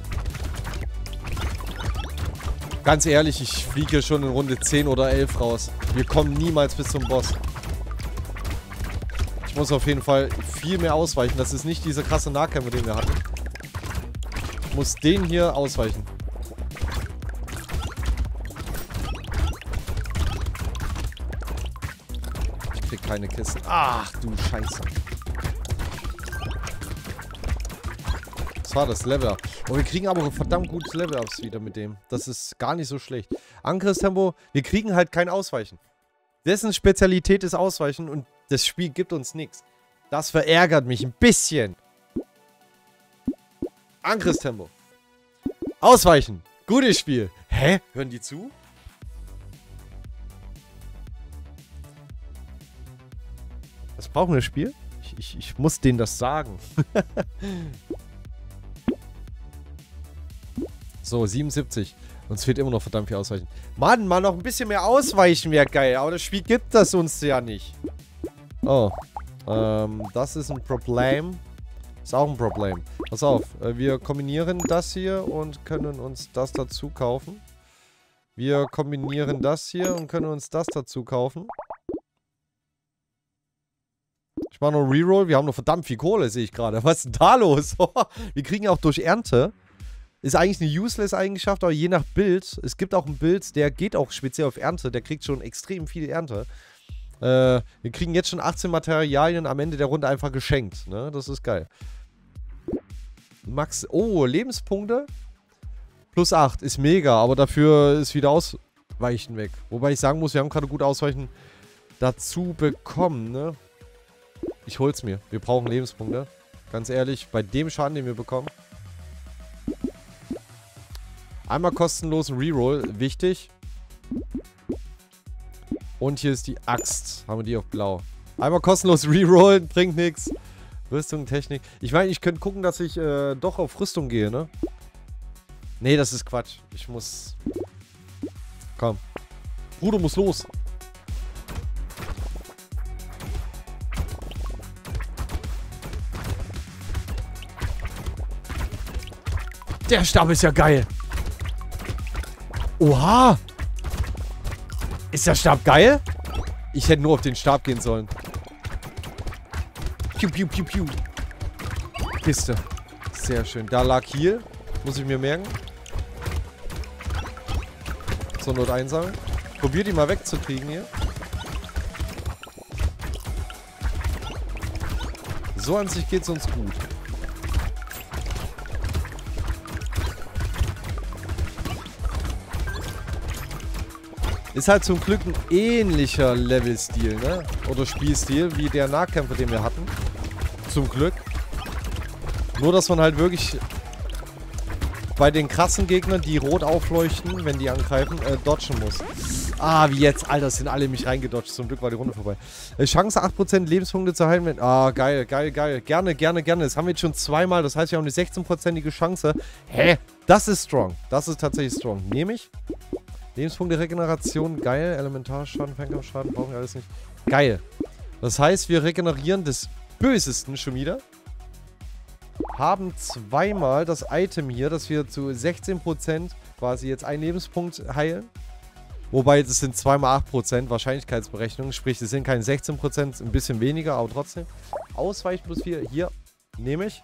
Speaker 1: Ganz ehrlich, ich fliege hier schon in Runde 10 oder 11 raus. Wir kommen niemals bis zum Boss. Ich muss auf jeden Fall viel mehr ausweichen. Das ist nicht dieser krasse Nahkämpfer, den wir hatten. Ich muss den hier ausweichen. Ich krieg keine Kisten. Ach du Scheiße. Das war das Level-Up. Und wir kriegen aber verdammt gutes Level-Ups wieder mit dem. Das ist gar nicht so schlecht. Angriffstempo, wir kriegen halt kein Ausweichen. Dessen Spezialität ist Ausweichen und das Spiel gibt uns nichts. Das verärgert mich ein bisschen. Angriffstempo. Ausweichen. Gutes Spiel. Hä? Hören die zu? Was brauchen wir das Spiel? Ich muss denen das sagen. So, 77. Uns fehlt immer noch verdammt viel Ausweichen. Mann, noch ein bisschen mehr Ausweichen wäre geil. Aber das Spiel gibt das uns ja nicht. Oh. Das ist ein Problem. Ist auch ein Problem. Pass auf, wir kombinieren das hier und können uns das dazu kaufen. Wir kombinieren das hier und können uns das dazu kaufen. Ich mache noch einen Reroll. Wir haben noch verdammt viel Kohle, sehe ich gerade. Was ist denn da los? Wir kriegen auch durch Ernte. Ist eigentlich eine Useless-Eigenschaft, aber je nach Bild. Es gibt auch ein Bild, der geht auch speziell auf Ernte. Der kriegt schon extrem viel Ernte. Wir kriegen jetzt schon 18 Materialien am Ende der Runde einfach geschenkt. Ne? Das ist geil. Max. Oh, Lebenspunkte. Plus 8 ist mega, aber dafür ist wieder Ausweichen weg. Wobei ich sagen muss, wir haben gerade gut Ausweichen dazu bekommen, ne? Ich hol's mir. Wir brauchen Lebenspunkte. Ganz ehrlich, bei dem Schaden, den wir bekommen. Einmal kostenlosen Reroll. Wichtig. Und hier ist die Axt. Haben wir die auf blau. Einmal kostenlos rerollen, bringt nichts. Rüstung, Technik. Ich meine, ich könnte gucken, dass ich doch auf Rüstung gehe, ne? Nee, das ist Quatsch. Ich muss... Komm. Bruder muss los. Der Stab ist ja geil. Oha. Ist der Stab geil? Ich hätte nur auf den Stab gehen sollen. Piu, piu, piu, piu. Kiste. Sehr schön. Da lag hier. Muss ich mir merken. Zur Not einsammeln. Probier die mal wegzukriegen hier. So an sich geht's uns gut. Ist halt zum Glück ein ähnlicher Level-Stil, ne? Oder Spielstil, wie der Nahkämpfer, den wir hatten. Zum Glück. Nur, dass man halt wirklich bei den krassen Gegnern, die rot aufleuchten, wenn die angreifen, dodgen muss. Ah, wie jetzt. Alter, sind alle in mich reingedodgt. Zum Glück war die Runde vorbei. Chance 8% Lebenspunkte zu heilen. Ah, geil, geil, geil. Gerne, gerne, gerne. Das haben wir jetzt schon zweimal. Das heißt, wir haben eine 16%ige Chance. Hä? Das ist strong. Das ist tatsächlich strong. Nehme ich. Lebenspunkte, Regeneration, geil. Elementarschaden, Fernkampfschaden, brauchen wir alles nicht. Geil. Das heißt, wir regenerieren des Bösesten schon wieder. Haben zweimal das Item hier, dass wir zu 16% quasi jetzt einen Lebenspunkt heilen. Wobei, das sind zweimal 8% Wahrscheinlichkeitsberechnung. Sprich, das sind keine 16%, ein bisschen weniger, aber trotzdem. Ausweichen plus 4. Hier, nehme ich.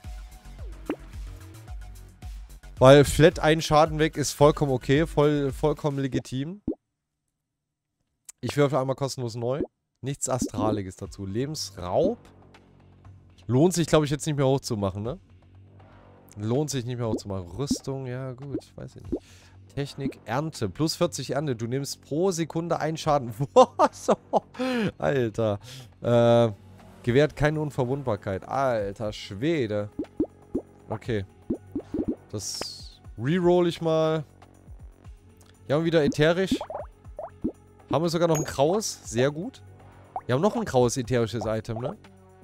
Speaker 1: Weil flat ein Schaden weg ist vollkommen okay, vollkommen legitim. Ich würfel einmal kostenlos neu. Nichts Astraliges dazu. Lebensraub. Lohnt sich, glaube ich, jetzt nicht mehr hochzumachen, ne? Lohnt sich nicht mehr hochzumachen. Rüstung, ja gut, weiß ich nicht. Technik, Ernte. Plus 40 Ernte. Du nimmst pro Sekunde einen Schaden. So. Alter. Gewährt keine Unverwundbarkeit. Alter Schwede. Okay. Das reroll ich mal. Hier haben wir wieder ätherisch. Haben wir sogar noch ein graues. Sehr gut. Wir haben noch ein graues ätherisches Item, ne?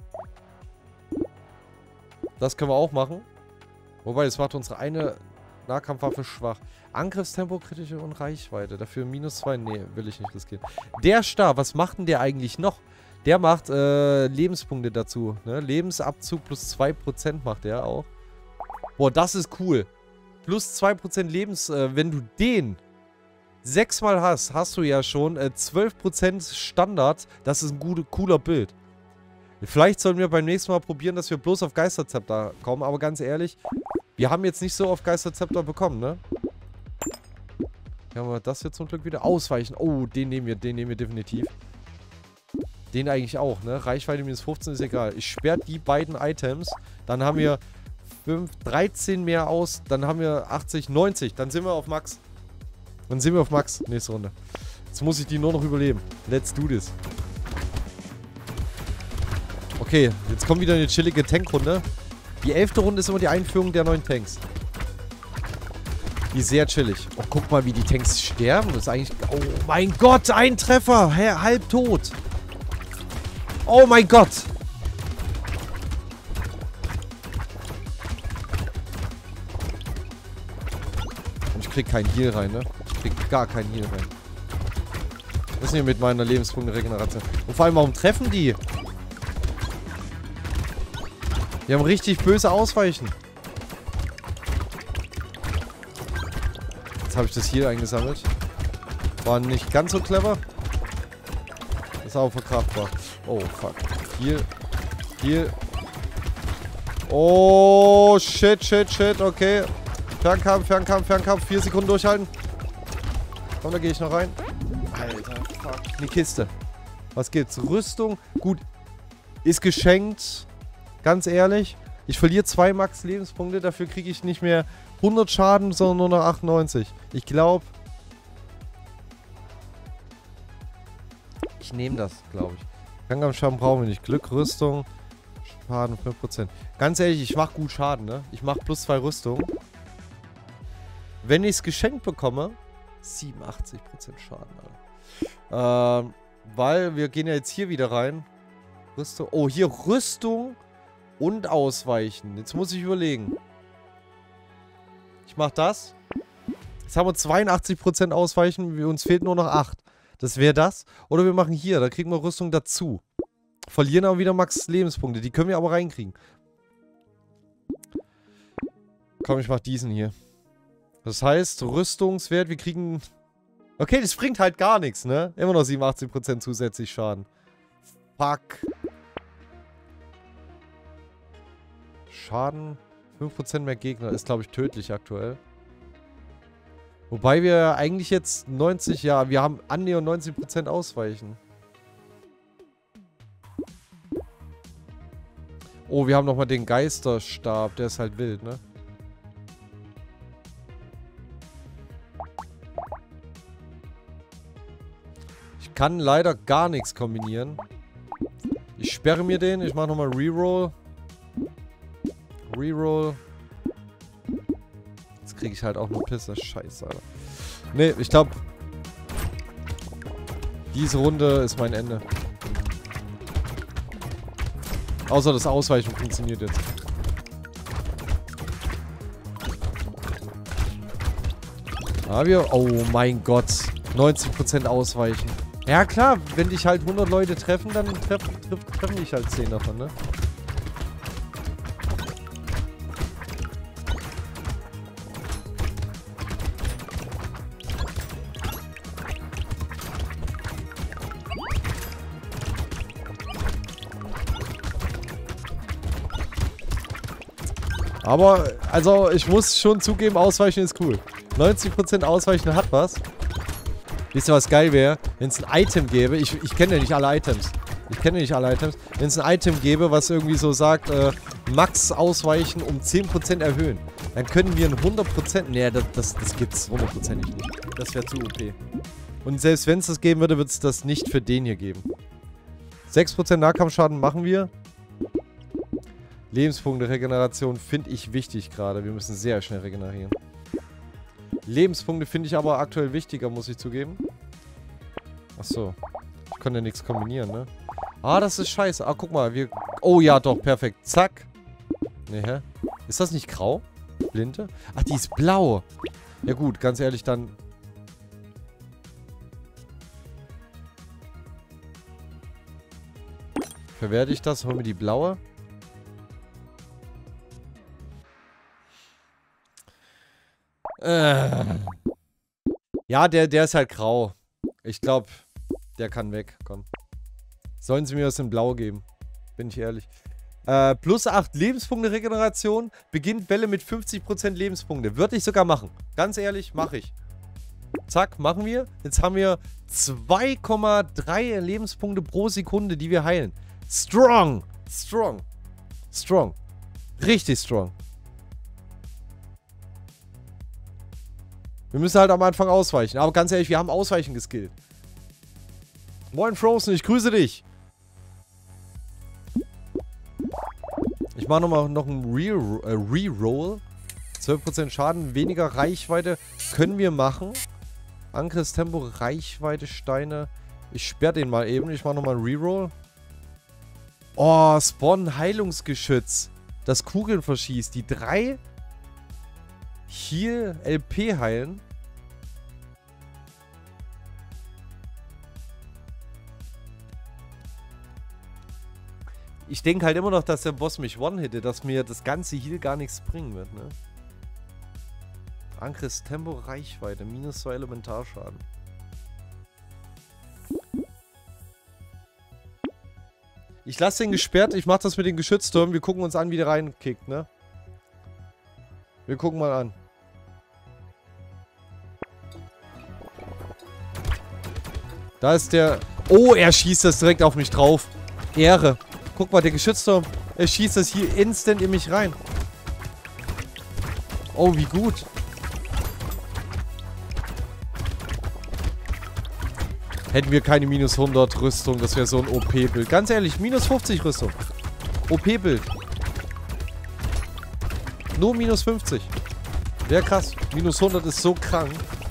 Speaker 1: Das können wir auch machen. Wobei, das macht unsere eine Nahkampfwaffe schwach. Angriffstempo, kritische und Reichweite. Dafür -2. Nee, will ich nicht riskieren. Der Stab, was macht denn der eigentlich noch? Der macht Lebenspunkte dazu. Ne? Lebensabzug plus 2% macht der auch. Boah, das ist cool. Plus 2% Lebens... wenn du den 6-mal hast, hast du ja schon 12% Standard. Das ist ein cooler Bild. Vielleicht sollten wir beim nächsten Mal probieren, dass wir bloß auf Geisterzepter kommen. Aber ganz ehrlich, wir haben jetzt nicht so auf Geisterzepter bekommen, ne? Hier haben wir das jetzt zum Glück wieder. Ausweichen. Oh, den nehmen wir definitiv. Den eigentlich auch, ne? Reichweite -15 ist egal. Ich sperre die beiden Items. Dann haben wir 13 mehr aus. Dann haben wir 80, 90. Dann sind wir auf Max. Nächste Runde. Jetzt muss ich die nur noch überleben. Let's do this. Okay, jetzt kommt wieder eine chillige Tankrunde. Die 11. Runde ist immer die Einführung der neuen Tanks. Die ist sehr chillig. Oh, guck mal, wie die Tanks sterben. Das ist eigentlich... Oh mein Gott, ein Treffer. Halb tot. Oh mein Gott. Und ich krieg keinen Heal rein, ne? Ich krieg gar keinen Heal rein. Was ist denn hier mit meiner Lebenspunkte-Regeneration? Und vor allem, warum treffen die? Wir haben richtig böse Ausweichen. Jetzt habe ich das hier eingesammelt. War nicht ganz so clever. Ist auch verkraftbar. Oh, fuck. Hier. Oh, shit. Okay. Fernkampf. 4 Sekunden durchhalten. Komm, da gehe ich noch rein. Alter, fuck. Die Kiste. Was gibt's? Rüstung. Gut. Ist geschenkt. Ganz ehrlich. Ich verliere 2 Max Lebenspunkte. Dafür kriege ich nicht mehr 100 Schaden, sondern nur noch 98. Ich glaube... Ich nehme das, glaube ich. Fernkampfschaden brauchen wir nicht. Glück, Rüstung, Schaden 5%. Ganz ehrlich, ich mache gut Schaden, ne? Ich mache +2 Rüstung. Wenn ich es geschenkt bekomme, 87% Schaden, Alter. Weil wir gehen ja jetzt hier wieder rein. Rüstung. Oh, hier Rüstung und Ausweichen. Jetzt muss ich überlegen. Ich mache das. Jetzt haben wir 82% Ausweichen. Uns fehlt nur noch 8. Das wäre das. Oder wir machen hier. Da kriegen wir Rüstung dazu. Verlieren aber wieder Max Lebenspunkte. Die können wir aber reinkriegen. Komm, ich mach diesen hier. Das heißt, Rüstungswert, wir kriegen... Okay, das bringt halt gar nichts, ne? Immer noch 87% zusätzlich Schaden. Fuck. Schaden. 5% mehr Gegner. Ist, glaube ich, tödlich aktuell. Wobei wir eigentlich jetzt 90, ja, wir haben annähernd 90% Ausweichen. Oh, wir haben nochmal den Geisterstab. Der ist halt wild, ne? Ich kann leider gar nichts kombinieren. Ich sperre mir den. Ich mache nochmal Reroll. Reroll. Jetzt kriege ich halt auch nur Pisse. Scheiße, Alter. Nee, ich glaube, diese Runde ist mein Ende. Außer das Ausweichen funktioniert jetzt. Oh mein Gott. 90% Ausweichen. Ja klar, wenn dich halt 100 Leute treffen, dann treffen dich halt 10 davon, ne? Aber, also, ich muss schon zugeben, Ausweichen ist cool. 90% Ausweichen hat was. Wisst ihr, was geil wäre? Wenn es ein Item gäbe. Ich kenne ja nicht alle Items. Wenn es ein Item gäbe, was irgendwie so sagt, Max Ausweichen um 10% erhöhen. Dann können wir ein 100%... Nee, das gibt's 100%ig nicht. Das wäre zu OP. Und selbst wenn es das geben würde, wird es das nicht für den hier geben. 6% Nahkampfschaden machen wir. Lebenspunkte, Regeneration finde ich wichtig gerade. Wir müssen sehr schnell regenerieren. Lebenspunkte finde ich aber aktuell wichtiger, muss ich zugeben. Achso. Ich konnte ja nichts kombinieren, ne? Ah, das ist scheiße. Ah, guck mal. Oh ja, doch. Perfekt. Zack. Ne, hä? Ist das nicht grau? Blinde? Ach, die ist blau. Ja gut, ganz ehrlich, dann... Verwerte ich das? Hol mir die blaue. Ja, der ist halt grau. Ich glaube, der kann weg. Komm. Sollen sie mir das in blau geben? Bin ich ehrlich. Plus 8 Lebenspunkte Regeneration. Beginnt Welle mit 50% Lebenspunkte. Würde ich sogar machen. Ganz ehrlich, mache ich. Zack, machen wir. Jetzt haben wir 2,3 Lebenspunkte pro Sekunde, die wir heilen. Strong. Strong. Strong. Richtig strong. Wir müssen halt am Anfang ausweichen. Aber ganz ehrlich, wir haben Ausweichen geskillt. Moin Frozen, ich grüße dich. Ich mache noch einen Reroll. 12% Schaden, weniger Reichweite können wir machen. Angriffstempo, Reichweite, Steine. Ich sperre den mal eben. Ich mache nochmal einen Reroll. Oh, Spawn Heilungsgeschütz. Das Kugeln verschießt. Die 3 hier LP heilen. Ich denke halt immer noch, dass der Boss mich one-hitte, dass mir das ganze Heal gar nichts bringen wird, ne? Angriffs Tempo, Reichweite, -2 Elementarschaden. Ich lasse den gesperrt, ich mache das mit den Geschütztürmen. Wir gucken uns an, wie der reinkickt, ne? Wir gucken mal an. Da ist der... Oh, er schießt das direkt auf mich drauf. Ehre. Guck mal, der Geschützturm. Er schießt das hier instant in mich rein. Oh, wie gut. Hätten wir keine -100 Rüstung, das wäre so ein OP-Bild. Ganz ehrlich, -50 Rüstung. OP-Bild. Nur -50. Wäre krass. -100 ist so krank.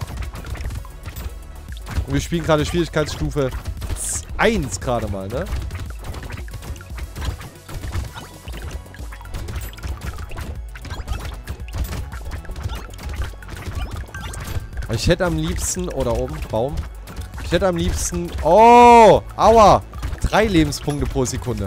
Speaker 1: Und wir spielen gerade Schwierigkeitsstufe 1 gerade mal, ne? Ich hätte am liebsten... Oder oben, Baum. Ich hätte am liebsten... Oh! Aua! 3 Lebenspunkte pro Sekunde.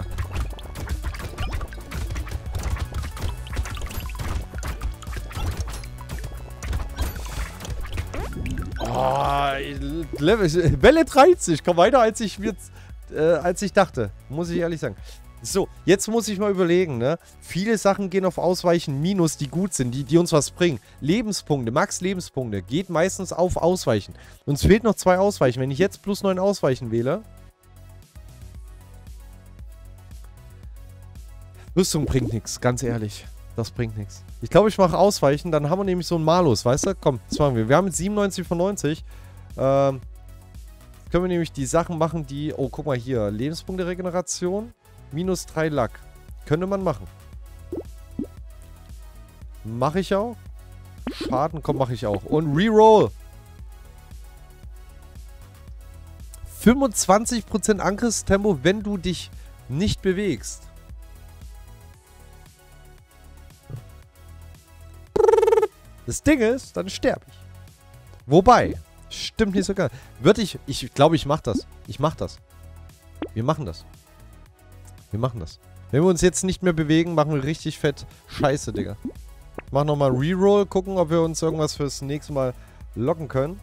Speaker 1: Oh, Welle 30. Komm weiter, als ich dachte. Muss ich ehrlich sagen. So, jetzt muss ich mal überlegen, ne? Viele Sachen gehen auf Ausweichen minus, die gut sind, die uns was bringen. Lebenspunkte, Max Lebenspunkte, geht meistens auf Ausweichen. Uns fehlt noch 2 Ausweichen. Wenn ich jetzt +9 Ausweichen wähle... Rüstung bringt nichts, ganz ehrlich. Das bringt nichts. Ich glaube, ich mache Ausweichen, dann haben wir nämlich so einen Malus, weißt du? Komm, das machen wir. Wir haben jetzt 97 von 90. Können wir nämlich die Sachen machen, die... Oh, guck mal hier. Lebenspunkte-Regeneration. -3 Lack. Könnte man machen. Mache ich auch. Schaden, komm, mache ich auch. Und Reroll. 25% Angriffstempo, wenn du dich nicht bewegst. Das Ding ist, dann sterbe ich. Wobei, stimmt nicht so geil. Ich glaube, ich mache das. Ich mache das. Wir machen das. Wir machen das. Wenn wir uns jetzt nicht mehr bewegen, machen wir richtig fett Scheiße, Digga. Ich mach nochmal Reroll, gucken, ob wir uns irgendwas fürs nächste Mal locken können.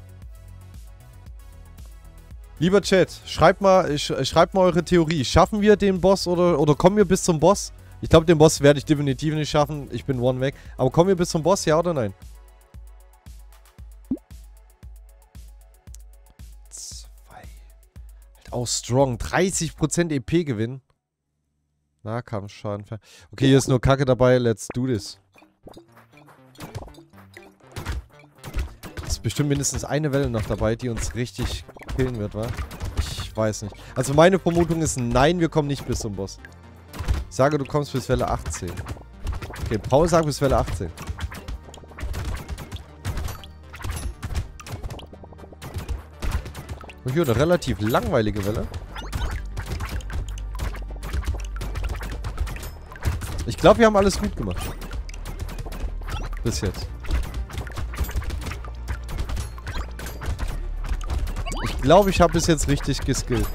Speaker 1: Lieber Chat, schreibt mal eure Theorie. Schaffen wir den Boss oder kommen wir bis zum Boss? Ich glaube, den Boss werde ich definitiv nicht schaffen. Ich bin one weg. Aber kommen wir bis zum Boss, ja oder nein? 2. Halt auch strong. 30% EP Gewinn. Nahkampfschaden. Okay, hier ist nur Kacke dabei. Let's do this. Ist bestimmt mindestens eine Welle noch dabei, die uns richtig killen wird, wa? Ich weiß nicht. Also meine Vermutung ist, nein, wir kommen nicht bis zum Boss. Ich sage, du kommst bis Welle 18. Okay, Paul sagt bis Welle 18. Und hier eine relativ langweilige Welle. Ich glaube, wir haben alles gut gemacht. Bis jetzt. Ich glaube, ich habe bis jetzt richtig geskillt.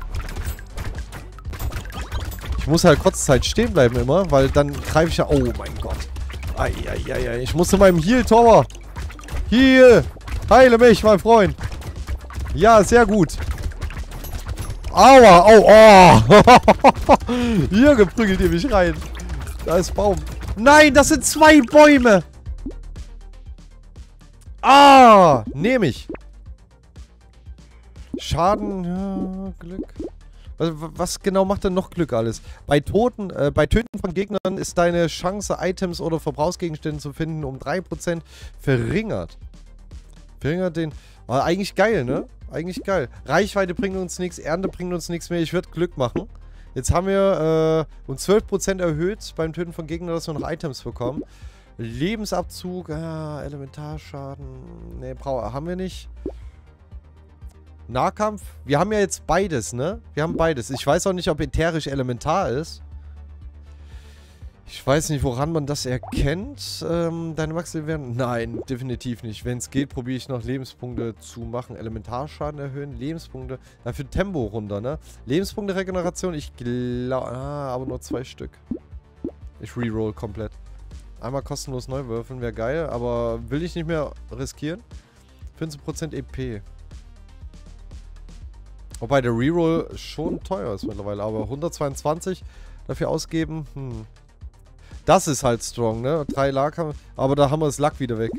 Speaker 1: Ich muss halt kurz Zeit stehen bleiben immer, weil dann greife ich ja... Oh mein Gott. Eieiei. Ich muss zu meinem Heal-Tower. Heal. Heile mich, mein Freund. Ja, sehr gut. Aua. Oh. Hier geprügelt ihr mich rein. Da ist Baum. Nein, das sind 2 Bäume. Ah, nehme ich. Schaden, ja, Glück. Was genau macht denn noch Glück alles? Bei Töten von Gegnern ist deine Chance, Items oder Verbrauchsgegenstände zu finden, um 3% verringert. Verringert den... Aber eigentlich geil, ne? Eigentlich geil. Reichweite bringt uns nichts, Ernte bringt uns nichts mehr. Ich würde Glück machen. Jetzt haben wir uns 12% erhöht beim Töten von Gegnern, dass wir noch Items bekommen. Lebensabzug, Elementarschaden. Ne, haben wir nicht. Nahkampf. Wir haben ja jetzt beides, ne? Wir haben beides. Ich weiß auch nicht, ob ätherisch elementar ist. Ich weiß nicht, woran man das erkennt. Deine Max werden. Nein, definitiv nicht. Wenn es geht, probiere ich noch Lebenspunkte zu machen. Elementarschaden erhöhen, Lebenspunkte. Dafür Tempo runter, ne? Lebenspunkte Regeneration, ich glaube. Aber nur 2 Stück. Ich reroll komplett. Einmal kostenlos neu würfeln, wäre geil, aber will ich nicht mehr riskieren. 15% EP. Wobei der Reroll schon teuer ist mittlerweile, aber 122 dafür ausgeben, Das ist halt strong, ne? 3 Lack haben, aber da haben wir das Lack wieder weg.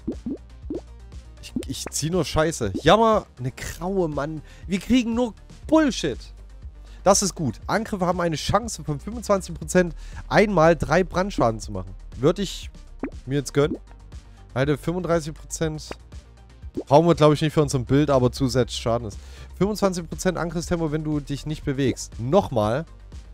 Speaker 1: Ich zieh nur Scheiße. Jammer, eine graue Mann. Wir kriegen nur Bullshit. Das ist gut. Angriffe haben eine Chance von 25% einmal 3 Brandschaden zu machen. Würde ich mir jetzt gönnen. Halt 35%. Brauchen wir, glaube ich, nicht für unser Bild, aber zusätzlich Schaden ist. 25% Angriffstempo, wenn du dich nicht bewegst. Nochmal.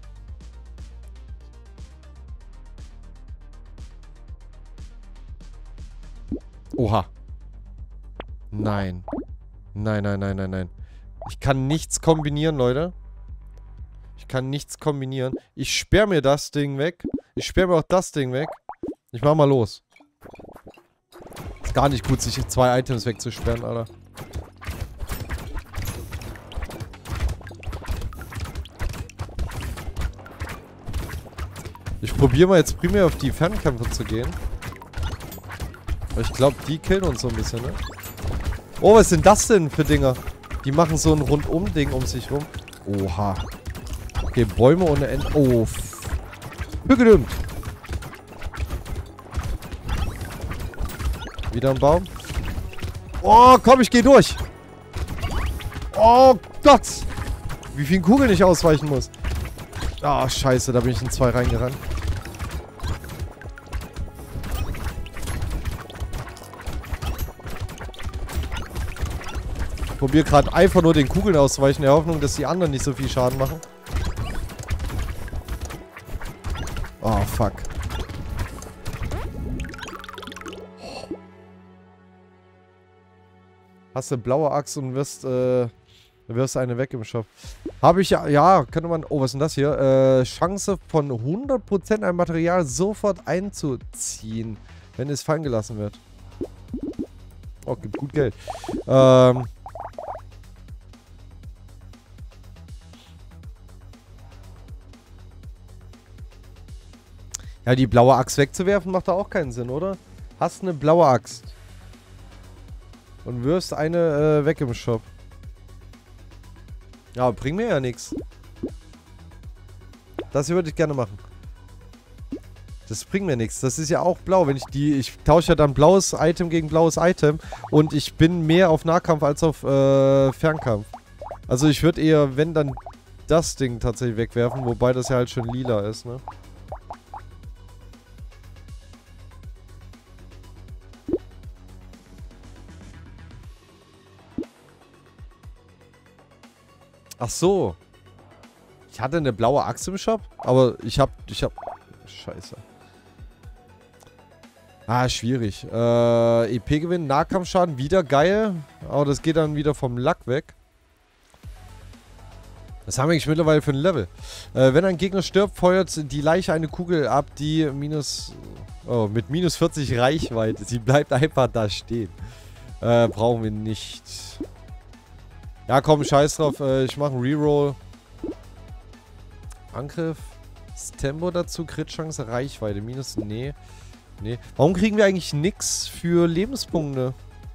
Speaker 1: Oha. Nein. Nein, nein, nein, nein, nein. Ich kann nichts kombinieren, Leute. Ich kann nichts kombinieren. Ich sperre mir das Ding weg. Ich sperre mir auch das Ding weg. Ich mach mal los. Ist gar nicht gut, sich 2 Items wegzusperren, Alter. Ich probiere mal jetzt primär auf die Fernkämpfer zu gehen. Ich glaube, die killen uns so ein bisschen, ne? Oh, was sind das denn für Dinger? Die machen so ein Rundum-Ding um sich rum. Oha. Okay, Bäume ohne Ende. Oh. Gedümmt. Wieder ein Baum. Oh, komm, ich gehe durch. Oh Gott. Wie vielen Kugeln ich ausweichen muss. Ah, scheiße, da bin ich in 2 reingerannt. Ich probiere gerade einfach nur den Kugeln auszuweichen, in der Hoffnung, dass die anderen nicht so viel Schaden machen. Oh, fuck. Hast du blaue Axt und wirst eine weg im Shop. Habe ich ja, könnte man... Oh, was ist denn das hier? Chance von 100% ein Material sofort einzuziehen, wenn es fallen gelassen wird. Oh, gibt gut Geld. Ja, die blaue Axt wegzuwerfen macht da auch keinen Sinn, oder? Hast eine blaue Axt. Und wirfst eine weg im Shop. Ja, bringt mir ja nichts. Das hier würde ich gerne machen. Das bringt mir nichts. Das ist ja auch blau. Wenn ich tausche ja dann blaues Item gegen blaues Item. Und ich bin mehr auf Nahkampf als auf Fernkampf. Also ich würde eher, wenn dann, das Ding tatsächlich wegwerfen. Wobei das ja halt schon lila ist, ne? Ach so. Ich hatte eine blaue Axt im Shop, aber ich hab... Scheiße. Ah, schwierig. EP-Gewinn, Nahkampfschaden, wieder geil. Aber das geht dann wieder vom Lack weg. Was haben wir eigentlich mittlerweile für ein Level? Wenn ein Gegner stirbt, feuert die Leiche eine Kugel ab, die mit minus 40 Reichweite. Sie bleibt einfach da stehen. Brauchen wir nicht. Ja, komm, scheiß drauf. Ich mache einen Reroll. Angriff. Das Tempo dazu. Crit-Chance, Reichweite. Minus. Nee. Nee. Warum kriegen wir eigentlich nix für Lebenspunkte?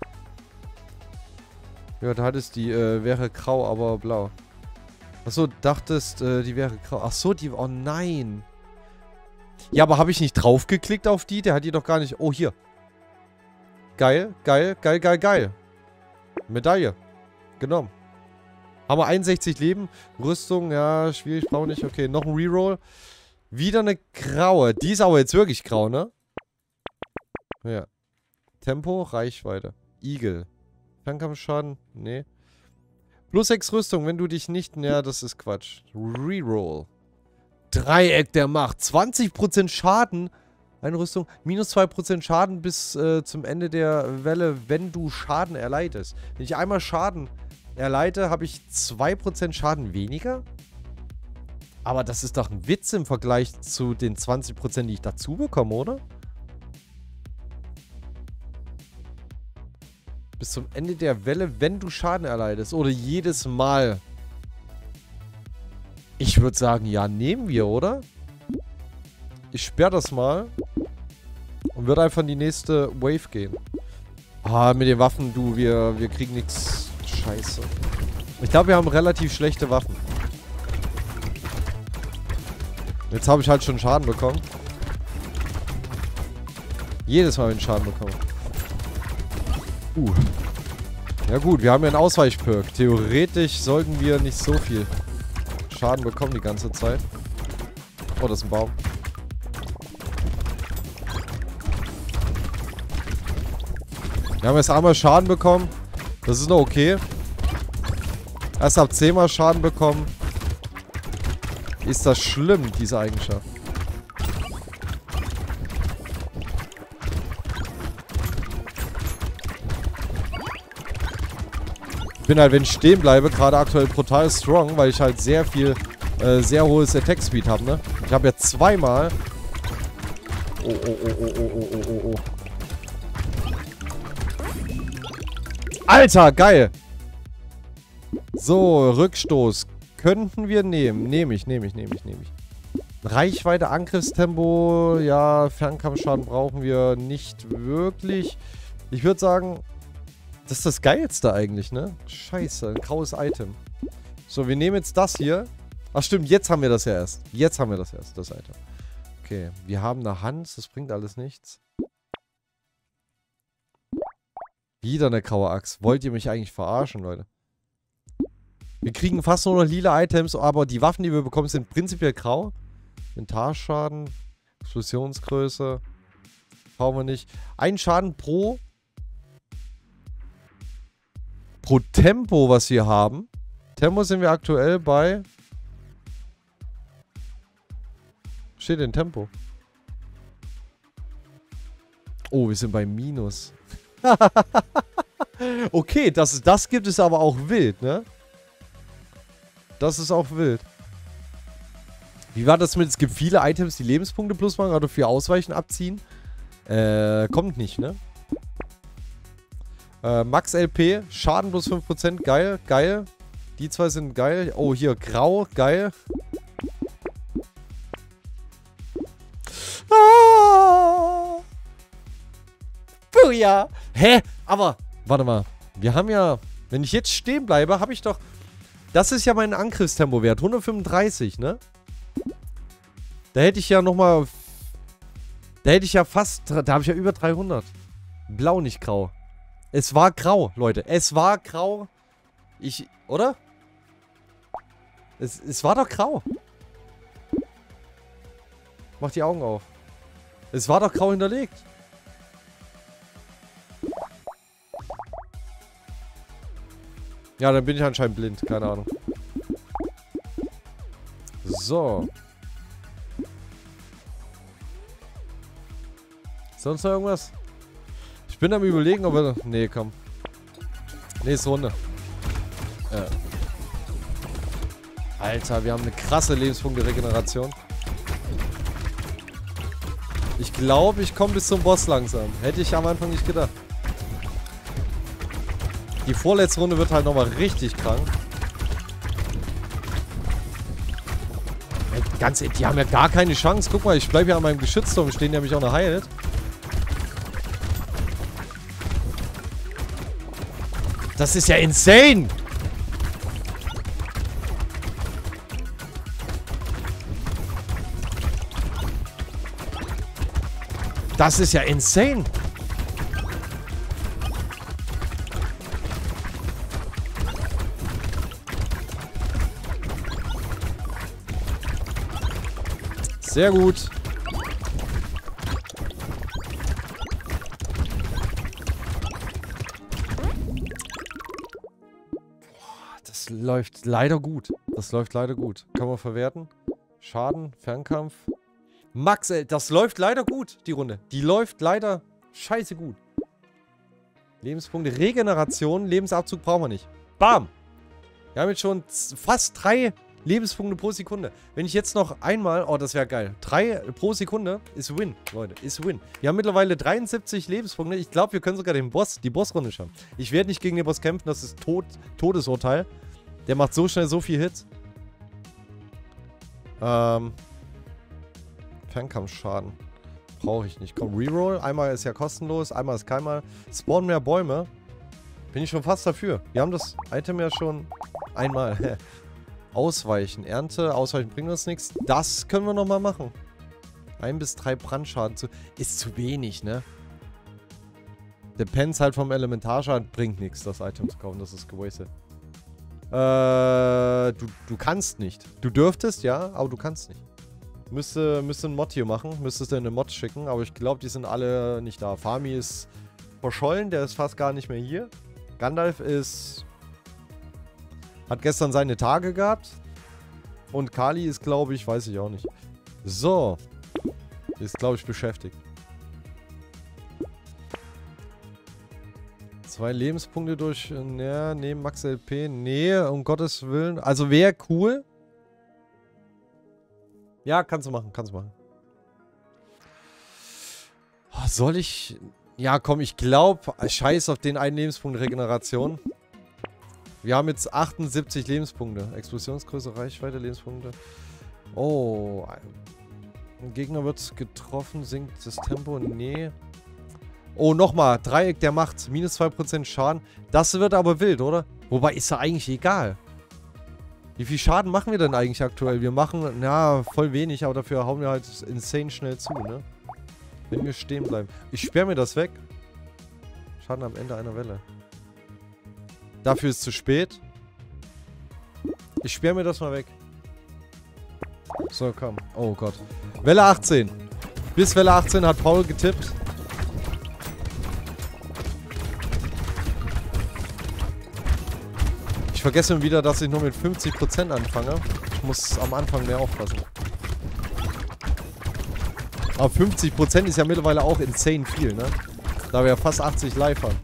Speaker 1: Ja, da hattest die, wäre grau, aber blau. Achso, dachtest, die wäre grau. Achso, die. Oh nein. Ja, aber habe ich nicht draufgeklickt auf die? Der hat die doch gar nicht. Oh, hier. Geil, geil, geil, geil, geil. Medaille. Genommen. Haben wir 61 Leben. Rüstung, ja, schwierig, brauche nicht. Okay, noch ein Reroll. Wieder eine graue. Die ist aber jetzt wirklich grau, ne? Ja. Tempo, Reichweite. Igel. Fernkampfschaden, nee. Plus 6 Rüstung, wenn du dich nicht... Ja, das ist Quatsch. Reroll. Dreieck der Macht. 20% Schaden. Eine Rüstung. Minus 2% Schaden bis zum Ende der Welle, wenn du Schaden erleidest. Wenn ich einmal Schaden erleide, habe ich 2% Schaden weniger. Aber das ist doch ein Witz im Vergleich zu den 20%, die ich dazu bekomme, oder? Bis zum Ende der Welle, wenn du Schaden erleidest. Oder jedes Mal. Ich würde sagen, ja, nehmen wir, oder? Ich sperre das mal. Und würde einfach in die nächste Wave gehen. Ah, mit den Waffen, du, wir kriegen nichts. Scheiße. Ich glaube, wir haben relativ schlechte Waffen. Jetzt habe ich halt schon Schaden bekommen. Jedes Mal, wenn ich Schaden bekomme. Ja gut, wir haben ja einen Ausweichperk. Theoretisch sollten wir nicht so viel Schaden bekommen die ganze Zeit. Oh, das ist ein Baum. Wir haben jetzt einmal Schaden bekommen. Das ist noch okay. Erst ab 10 Mal Schaden bekommen. Ist das schlimm, diese Eigenschaft. Ich bin halt, wenn ich stehen bleibe, gerade aktuell brutal strong, weil ich halt sehr viel, sehr hohes Attack Speed habe, ne? Ich habe ja zweimal... Oh. Alter, geil! So, Rückstoß. Könnten wir nehmen. Nehme ich. Reichweite, Angriffstempo, ja, Fernkampfschaden brauchen wir nicht wirklich. Ich würde sagen, das ist das Geilste eigentlich, ne? Scheiße, ein graues Item. So, wir nehmen jetzt das hier. Ach stimmt, jetzt haben wir das ja erst. Das Item. Okay, wir haben eine Hand, das bringt alles nichts. Wieder eine graue Axt. Wollt ihr mich eigentlich verarschen, Leute? Wir kriegen fast nur noch lila Items, aber die Waffen, die wir bekommen, sind prinzipiell grau. Inventarschaden, Explosionsgröße. Brauchen wir nicht. Ein Schaden pro Tempo, was wir haben. Tempo sind wir aktuell bei... Steht in Tempo. Oh, wir sind bei Minus. Okay, das gibt es aber auch wild, ne? Das ist auch wild. Wie war das mit, es gibt viele Items, die Lebenspunkte plus machen oder für Ausweichen abziehen? Kommt nicht, ne? Max LP, Schaden plus 5%, geil. Die zwei sind geil. Oh, hier, grau, geil. Ah! Booyah! Hä? Aber, warte mal. Wir haben ja, wenn ich jetzt stehen bleibe, habe ich doch... Das ist ja mein Angriffstempo-Wert. 135, ne? Da hätte ich ja nochmal... Da hätte ich ja fast... Da habe ich ja über 300. Blau, nicht grau. Es war grau, Leute. Es war grau. Oder? Es war doch grau. Mach die Augen auf. Es war doch grau hinterlegt. Ja, dann bin ich anscheinend blind. Keine Ahnung. So. Sonst noch irgendwas? Ich bin am Überlegen, ob wir... Nee, komm. Nächste Runde. Alter, wir haben eine krasse Lebenspunkte-Regeneration. Ich glaube, ich komme bis zum Boss langsam. Hätte ich am Anfang nicht gedacht. Die vorletzte Runde wird halt nochmal richtig krank. Die haben ja gar keine Chance. Guck mal, ich bleibe ja an meinem Geschützturm stehen, der mich auch noch heilt. Das ist ja insane! Das ist ja insane! Sehr gut. Das läuft leider gut. Kann man verwerten. Schaden, Fernkampf. Max, ey, das läuft leider gut, die Runde. Die läuft leider scheiße gut. Lebenspunkte, Regeneration, Lebensabzug brauchen wir nicht. Bam! Wir haben jetzt schon fast 3 Lebenspunkte pro Sekunde. Wenn ich jetzt noch einmal... Oh, das wäre geil. 3 pro Sekunde ist Win, Leute. Ist Win. Wir haben mittlerweile 73 Lebenspunkte. Ich glaube, wir können sogar die Bossrunde schaffen. Ich werde nicht gegen den Boss kämpfen. Das ist Todesurteil. Der macht so schnell so viel Hits. Fernkampfschaden. Brauche ich nicht. Komm, Reroll. Einmal ist ja kostenlos. Einmal ist keinmal. Spawn mehr Bäume. Bin ich schon fast dafür. Wir haben das Item ja schon einmal. Ausweichen. Ernte. Ausweichen bringt uns nichts. Das können wir nochmal machen. 1 bis 3 Brandschaden ist zu wenig, ne? Depends halt vom Elementarschaden. Bringt nichts, das Item zu kaufen. Das ist gewastet. Du kannst nicht. Du dürftest, ja, aber du kannst nicht. Müsste ein Mod hier machen. Müsstest du in eine Mod schicken. Aber ich glaube, die sind alle nicht da. Fami ist verschollen. Der ist fast gar nicht mehr hier. Gandalf hat gestern seine Tage gehabt. Und Kali ist, glaube ich, weiß ich auch nicht. So. Ist, glaube ich, beschäftigt. 2 Lebenspunkte durch... Ja, nee, Max LP. Nee, um Gottes Willen. Also wäre cool. Ja, kannst du machen, kannst du machen. Oh, soll ich... Ja, komm, ich glaube... Scheiß auf den einen Lebenspunkt Regeneration. Wir haben jetzt 78 Lebenspunkte. Explosionsgröße, Reichweite, Lebenspunkte. Oh. Ein Gegner wird getroffen, sinkt das Tempo. Nee. Oh, nochmal. Dreieck der Macht. Minus 2% Schaden. Das wird aber wild, oder? Wobei, ist ja eigentlich egal. Wie viel Schaden machen wir denn eigentlich aktuell? Wir machen, ja, voll wenig, aber dafür hauen wir halt insane schnell zu, ne? Wenn wir stehen bleiben. Ich sperre mir das weg. Schaden am Ende einer Welle. Dafür ist es zu spät. Ich sperre mir das mal weg. So, komm. Oh Gott. Welle 18. Bis Welle 18 hat Paul getippt. Ich vergesse wieder, dass ich nur mit 50% anfange. Ich muss am Anfang mehr aufpassen. Aber 50% ist ja mittlerweile auch insane viel, ne? Da wir ja fast 80 live haben.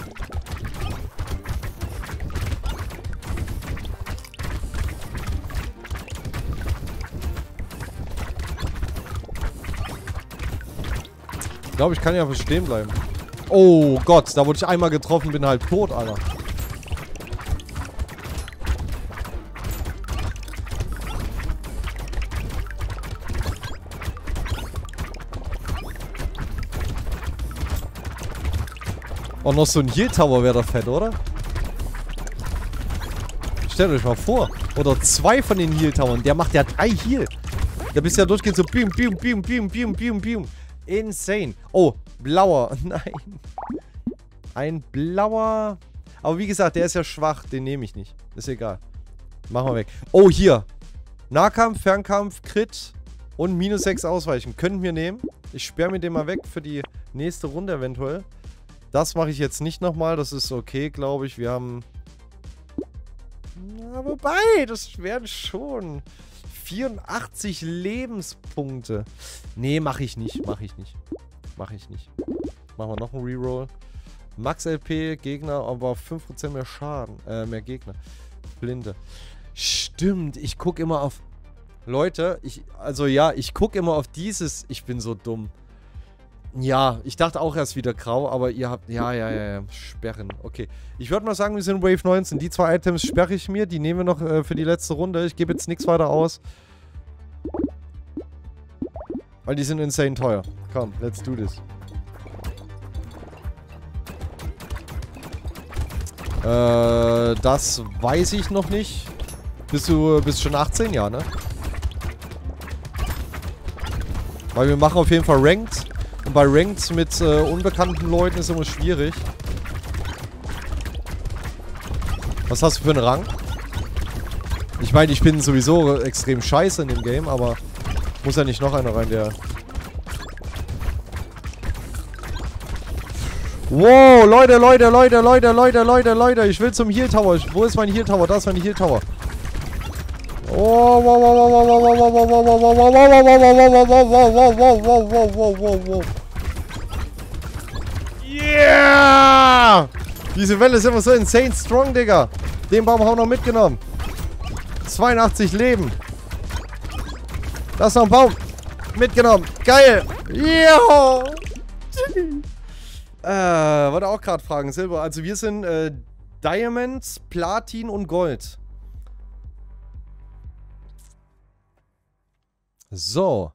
Speaker 1: Ich glaube, ich kann ja stehen bleiben. Oh Gott, da wurde ich einmal getroffen, bin halt tot, Alter. Und noch so ein Heal Tower wäre doch fett, oder? Stellt euch mal vor. Oder 2 von den Heal Towern. Der macht ja 3 Heal. Da bist du ja durchgehend so bium, bium, bium, bium, bium, bium, bium. Insane. Oh, blauer. Nein. Ein blauer. Aber wie gesagt, der ist ja schwach. Den nehme ich nicht. Ist egal. Machen wir weg. Oh, hier. Nahkampf, Fernkampf, Crit und minus 6 ausweichen. Könnten wir nehmen. Ich sperre mir den mal weg für die nächste Runde eventuell. Das mache ich jetzt nicht nochmal. Das ist okay, glaube ich. Wir haben... Ja, wobei, das wären schon 84 Lebenspunkte. Nee, mache ich nicht. Mache ich nicht. Mache ich nicht. Machen wir noch einen Reroll. Max LP, Gegner, aber 5% mehr Schaden. Mehr Gegner. Blinde. Stimmt, ich gucke immer auf... Leute, ich gucke immer auf dieses... Ich bin so dumm. Ja, ich dachte auch erst wieder grau, aber ihr habt... Ja. Sperren. Okay. Ich würde mal sagen, wir sind Wave 19. Die 2 Items sperre ich mir. Die nehmen wir noch für die letzte Runde. Ich gebe jetzt nichts weiter aus. Weil die sind insane teuer. Komm, let's do this. Das weiß ich noch nicht. Bist du schon 18? Ja, ne? Weil wir machen auf jeden Fall Ranked. Und bei Ranked mit unbekannten Leuten ist immer schwierig. Was hast du für einen Rang? Ich meine, ich bin sowieso extrem scheiße in dem Game, aber muss ja nicht noch einer rein, der... Wow, Leute. Ich will zum Heal Tower. Wo ist mein Heal Tower? Da ist mein Heal Tower. Oh, wow. Yeah! Diese Welle ist immer so insane strong, Digga. Den Baum haben wir noch mitgenommen. 82 Leben. Da ist noch ein Baum. Mitgenommen. Geil. Jo. Wollte auch gerade fragen. Silber. Also wir sind Diamond, Platin und Gold. So.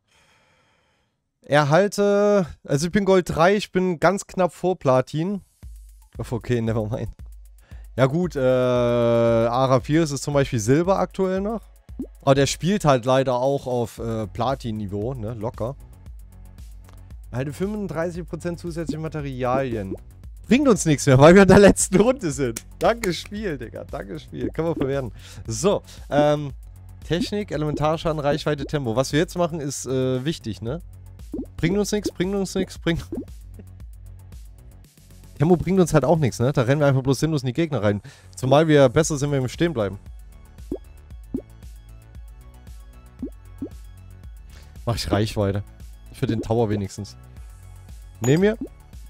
Speaker 1: Erhalte. Also ich bin Gold 3. Ich bin ganz knapp vor Platin. Okay, nevermind. Ja gut, Ara 4 ist es zum Beispiel Silber aktuell noch. Aber der spielt halt leider auch auf Platin-Niveau, ne? Locker. Erhalte 35% zusätzliche Materialien. Bringt uns nichts mehr, weil wir in der letzten Runde sind. Danke Spiel, Digga. Danke Spiel. Können wir verwerten. So, Technik, Elementarschaden, Reichweite, Tempo. Was wir jetzt machen, ist wichtig, ne? Bringt uns nichts, bringt uns nichts, bringt... Tempo bringt uns halt auch nichts, ne? Da rennen wir einfach bloß sinnlos in die Gegner rein. Zumal wir besser sind, wenn wir stehen bleiben. Mach ich Reichweite. Für den Tower wenigstens. Nehmen wir.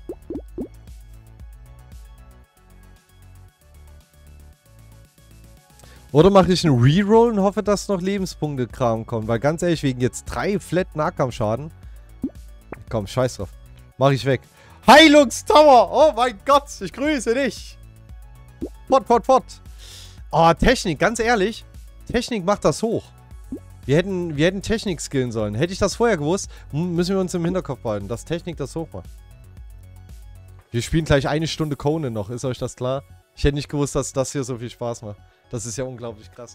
Speaker 1: Oder mache ich einen Reroll und hoffe, dass noch Lebenspunkte-Kram kommt. Weil ganz ehrlich, wegen jetzt 3 Flat Nahkampfschaden. Komm, scheiß drauf. Mach ich weg. Heilungstower! Oh mein Gott, ich grüße dich! Fort. Oh, Technik, ganz ehrlich. Technik macht das hoch. Wir hätten Technik skillen sollen. Hätte ich das vorher gewusst, müssen wir uns im Hinterkopf behalten, dass Technik das hoch macht. Wir spielen gleich 1 Stunde Conan noch, ist euch das klar? Ich hätte nicht gewusst, dass das hier so viel Spaß macht. Das ist ja unglaublich krass.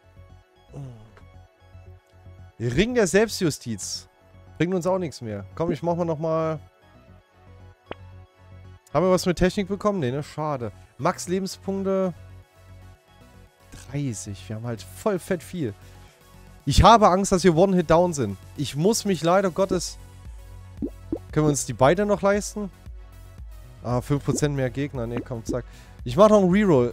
Speaker 1: Ring der Selbstjustiz. Bringt uns auch nichts mehr. Komm, ich mach mal nochmal... Haben wir was mit Technik bekommen? Nee, ne? Schade. Max Lebenspunkte 30. Wir haben halt voll fett viel. Ich habe Angst, dass wir One-Hit-Down sind. Ich muss mich leider Gottes... Können wir uns die beide noch leisten? Ah, 5% mehr Gegner. Ne, komm, zack. Ich mache noch einen Reroll.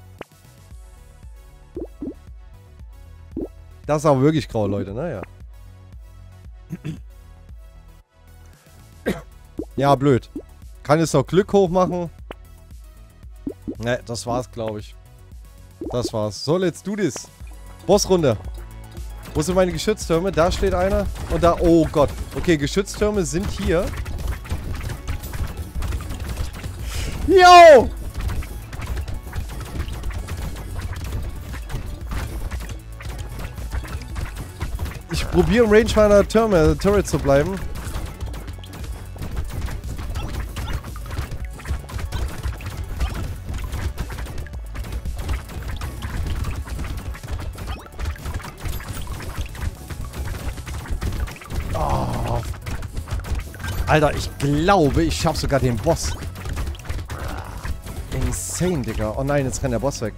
Speaker 1: Das ist aber wirklich grau, Leute. Naja. Ja, blöd. Kann jetzt noch Glück hochmachen. Ne, das war's, glaube ich. Das war's. So, let's do this. Bossrunde. Wo sind meine Geschütztürme? Da steht einer. Und da... Oh Gott. Okay, Geschütztürme sind hier. Yo! Ich probiere im Range meiner Turret zu bleiben. Alter, ich glaube, ich schaffe sogar den Boss. Insane, Digga. Oh nein, jetzt rennt der Boss weg.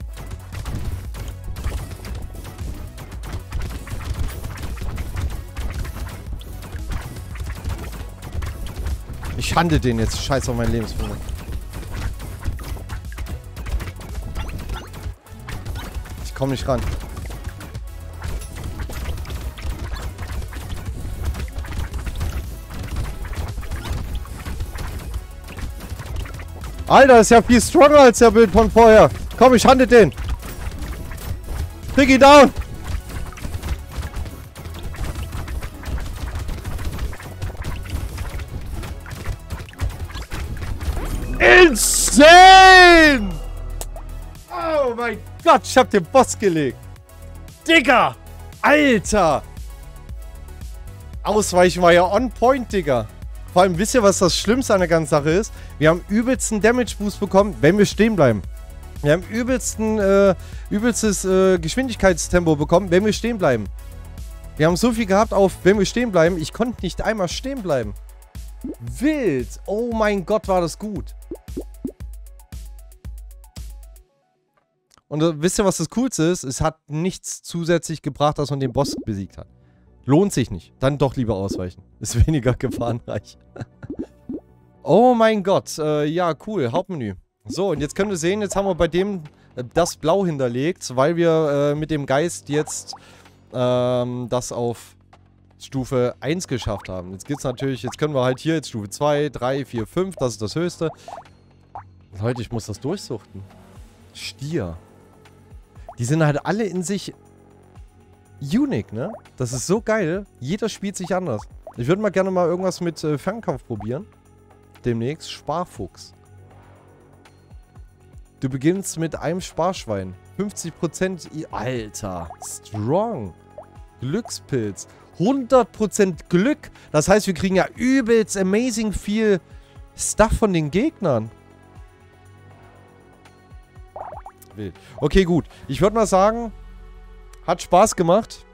Speaker 1: Ich handle den jetzt. Scheiß auf meinen Lebenspunkt. Ich komme nicht ran. Alter, ist ja viel stronger als der Bild von vorher. Komm, ich handle den. Krieg ihn down. Insane! Oh mein Gott, ich hab den Boss gelegt. Digga! Alter! Ausweichen war ja on point, Digga. Vor allem, wisst ihr, was das Schlimmste an der ganzen Sache ist? Wir haben übelsten Damage-Boost bekommen, wenn wir stehen bleiben. Wir haben übelstes Geschwindigkeitstempo bekommen, wenn wir stehen bleiben. Wir haben so viel gehabt auf, wenn wir stehen bleiben. Ich konnte nicht einmal stehen bleiben. Wild! Oh mein Gott, war das gut. Und wisst ihr, was das Coolste ist? Es hat nichts zusätzlich gebracht, dass man den Boss besiegt hat. Lohnt sich nicht. Dann doch lieber ausweichen. Ist weniger gefahrenreich. Oh mein Gott. Ja, cool. Hauptmenü. So, und jetzt können wir sehen, jetzt haben wir bei dem das Blau hinterlegt, weil wir mit dem Geist jetzt das auf Stufe 1 geschafft haben. Jetzt geht's natürlich, jetzt können wir halt hier jetzt Stufe 2, 3, 4, 5, das ist das Höchste. Leute, ich muss das durchsuchten. Stier. Die sind halt alle in sich unique, ne? Das ist so geil. Jeder spielt sich anders. Ich würde mal gerne mal irgendwas mit Fernkampf probieren. Demnächst. Sparfuchs. Du beginnst mit einem Sparschwein. 50%. Alter. Strong. Glückspilz. 100% Glück. Das heißt, wir kriegen ja übelst amazing viel Stuff von den Gegnern. Wild. Okay, gut. Ich würde mal sagen, hat Spaß gemacht.